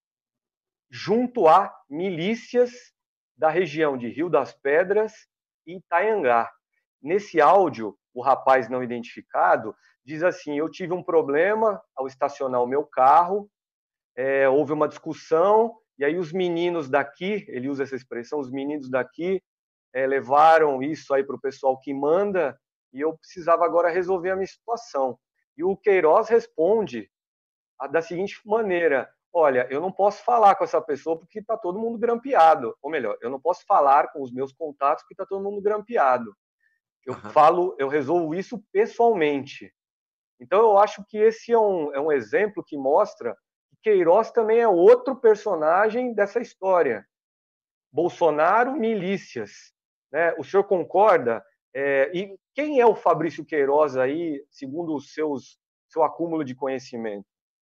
junto a milícias da região de Rio das Pedras e Itaiangá. Nesse áudio, o rapaz não identificado diz assim: eu tive um problema ao estacionar o meu carro, é, houve uma discussão, e aí os meninos daqui, ele usa essa expressão, os meninos daqui é, levaram isso aí para o pessoal que manda, e eu precisava agora resolver a minha situação. E o Queiroz responde da seguinte maneira: olha, eu não posso falar com essa pessoa porque está todo mundo grampeado. Ou melhor, eu não posso falar com os meus contatos porque está todo mundo grampeado. Eu Uhum. falo, eu resolvo isso pessoalmente. Então, eu acho que esse é um, é um exemplo que mostra que Queiroz também é outro personagem dessa história. Bolsonaro, milícias. Né? O senhor concorda? É, e quem é o Fabrício Queiroz aí, segundo os seus, seu acúmulo de conhecimento?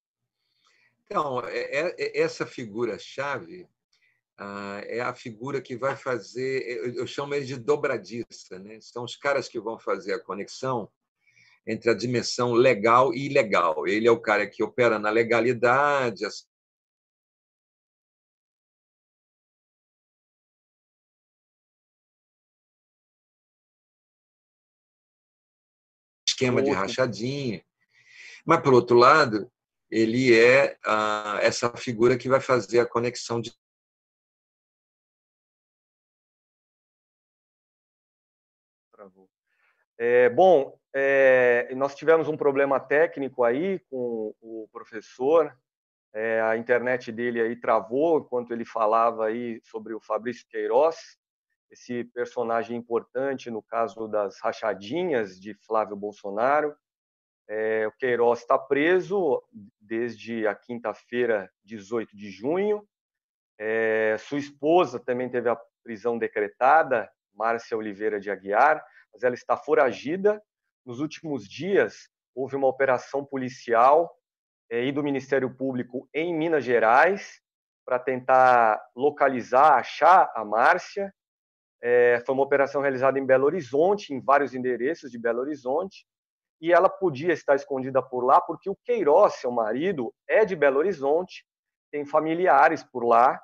Então, é, é, essa figura-chave ah, é a figura que vai fazer, eu, eu chamo ele de dobradiça, né? São os caras que vão fazer a conexão entre a dimensão legal e ilegal. Ele é o cara que opera na legalidade, esquema de Outro. rachadinha. Mas, por outro lado, ele é ah, essa figura que vai fazer a conexão de É, bom, é, nós tivemos um problema técnico aí com o professor. É, a internet dele aí travou enquanto ele falava aí sobre o Fabrício Queiroz, esse personagem importante no caso das rachadinhas de Flávio Bolsonaro. É, o Queiroz está preso desde a quinta-feira, dezoito de junho. É, sua esposa também teve a prisão decretada, Márcia Oliveira de Aguiar, mas ela está foragida. Nos últimos dias, houve uma operação policial é, e do Ministério Público em Minas Gerais para tentar localizar, achar a Márcia. É, foi uma operação realizada em Belo Horizonte, em vários endereços de Belo Horizonte, e ela podia estar escondida por lá porque o Queiroz, seu marido, é de Belo Horizonte, tem familiares por lá,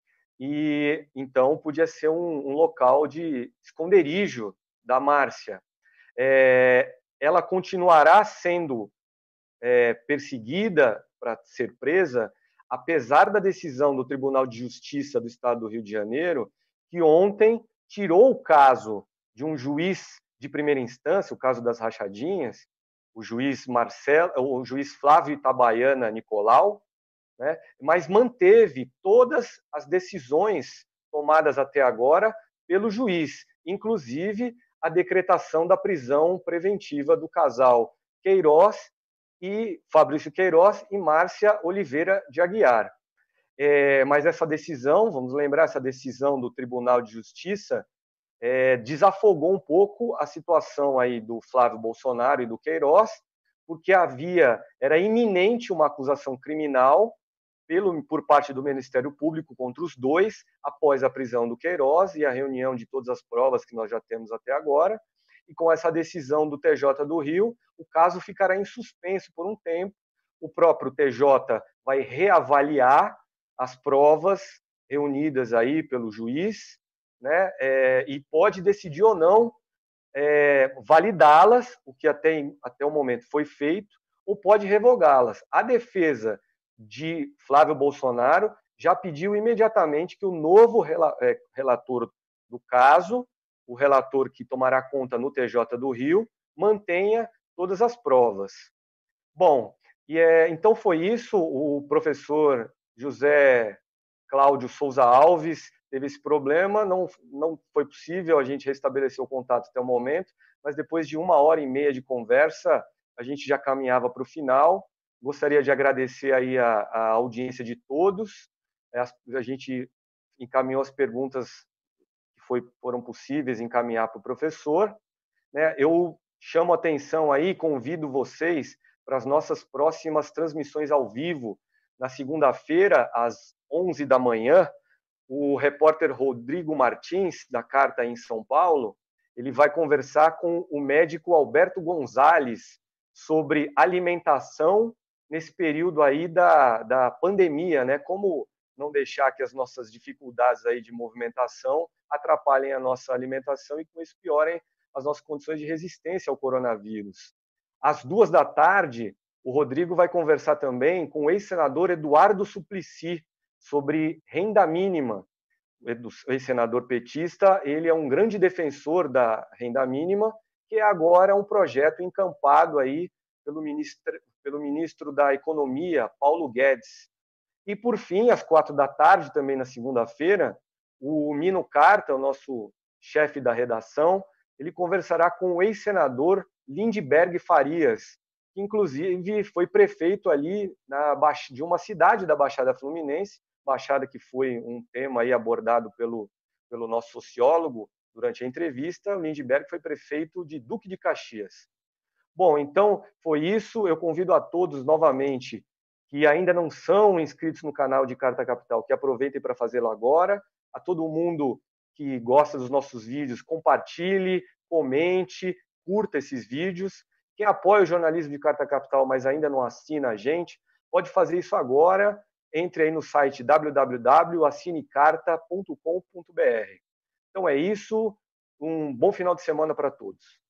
e então podia ser um, um local de esconderijo da Márcia. É, ela continuará sendo é, perseguida para ser presa, apesar da decisão do Tribunal de Justiça do Estado do Rio de Janeiro, que ontem tirou o caso de um juiz de primeira instância, o caso das rachadinhas, o juiz Marcelo, o juiz Flávio Itabaiana Nicolau, né, mas manteve todas as decisões tomadas até agora pelo juiz, inclusive a decretação da prisão preventiva do casal Queiroz e Fabrício Queiroz e Márcia Oliveira de Aguiar. É, mas essa decisão, vamos lembrar, essa decisão do Tribunal de Justiça é, desafogou um pouco a situação aí do Flávio Bolsonaro e do Queiroz, porque havia, era iminente uma acusação criminal pelo, por parte do Ministério Público contra os dois, após a prisão do Queiroz e a reunião de todas as provas que nós já temos até agora. E com essa decisão do T J do Rio, o caso ficará em suspenso por um tempo. O próprio T J vai reavaliar as provas reunidas aí pelo juiz, né, é, e pode decidir ou não é, validá-las, o que até, até o momento foi feito, ou pode revogá-las. A defesa de Flávio Bolsonaro já pediu imediatamente que o novo relator do caso, o relator que tomará conta no T J do Rio, mantenha todas as provas. Bom, E é, então foi isso, o professor José Cláudio Souza Alves teve esse problema, não, não foi possível a gente restabelecer o contato até o momento, mas depois de uma hora e meia de conversa, a gente já caminhava para o final. Gostaria de agradecer aí a, a audiência de todos, a, a gente encaminhou as perguntas que foi, foram possíveis encaminhar para o professor, né? Eu chamo a atenção aí, convido vocês para as nossas próximas transmissões ao vivo, na segunda-feira, às onze da manhã, o repórter Rodrigo Martins, da Carta em São Paulo, ele vai conversar com o médico Alberto Gonzalez sobre alimentação nesse período aí da, da pandemia, né? Como não deixar que as nossas dificuldades aí de movimentação atrapalhem a nossa alimentação e com isso piorem as nossas condições de resistência ao coronavírus. Às duas da tarde, o Rodrigo vai conversar também com o ex-senador Eduardo Suplicy sobre renda mínima. O ex-senador petista, ele é um grande defensor da renda mínima, que é agora um projeto encampado aí pelo ministro, pelo ministro da Economia, Paulo Guedes. E, por fim, às quatro da tarde, também na segunda-feira, o Mino Carta, o nosso chefe da redação, ele conversará com o ex-senador Lindbergh Farias, que inclusive foi prefeito ali na, de uma cidade da Baixada Fluminense, Baixada que foi um tema aí abordado pelo, pelo nosso sociólogo durante a entrevista. O Lindbergh foi prefeito de Duque de Caxias. Bom, então foi isso. Eu convido a todos novamente que ainda não são inscritos no canal de Carta Capital, que aproveitem para fazê-lo agora. A todo mundo que gosta dos nossos vídeos, compartilhe, comente, curta esses vídeos. Quem apoia o jornalismo de Carta Capital, mas ainda não assina a gente, pode fazer isso agora. Entre aí no site w w w ponto assine carta ponto com ponto b r. Então é isso. Um bom final de semana para todos.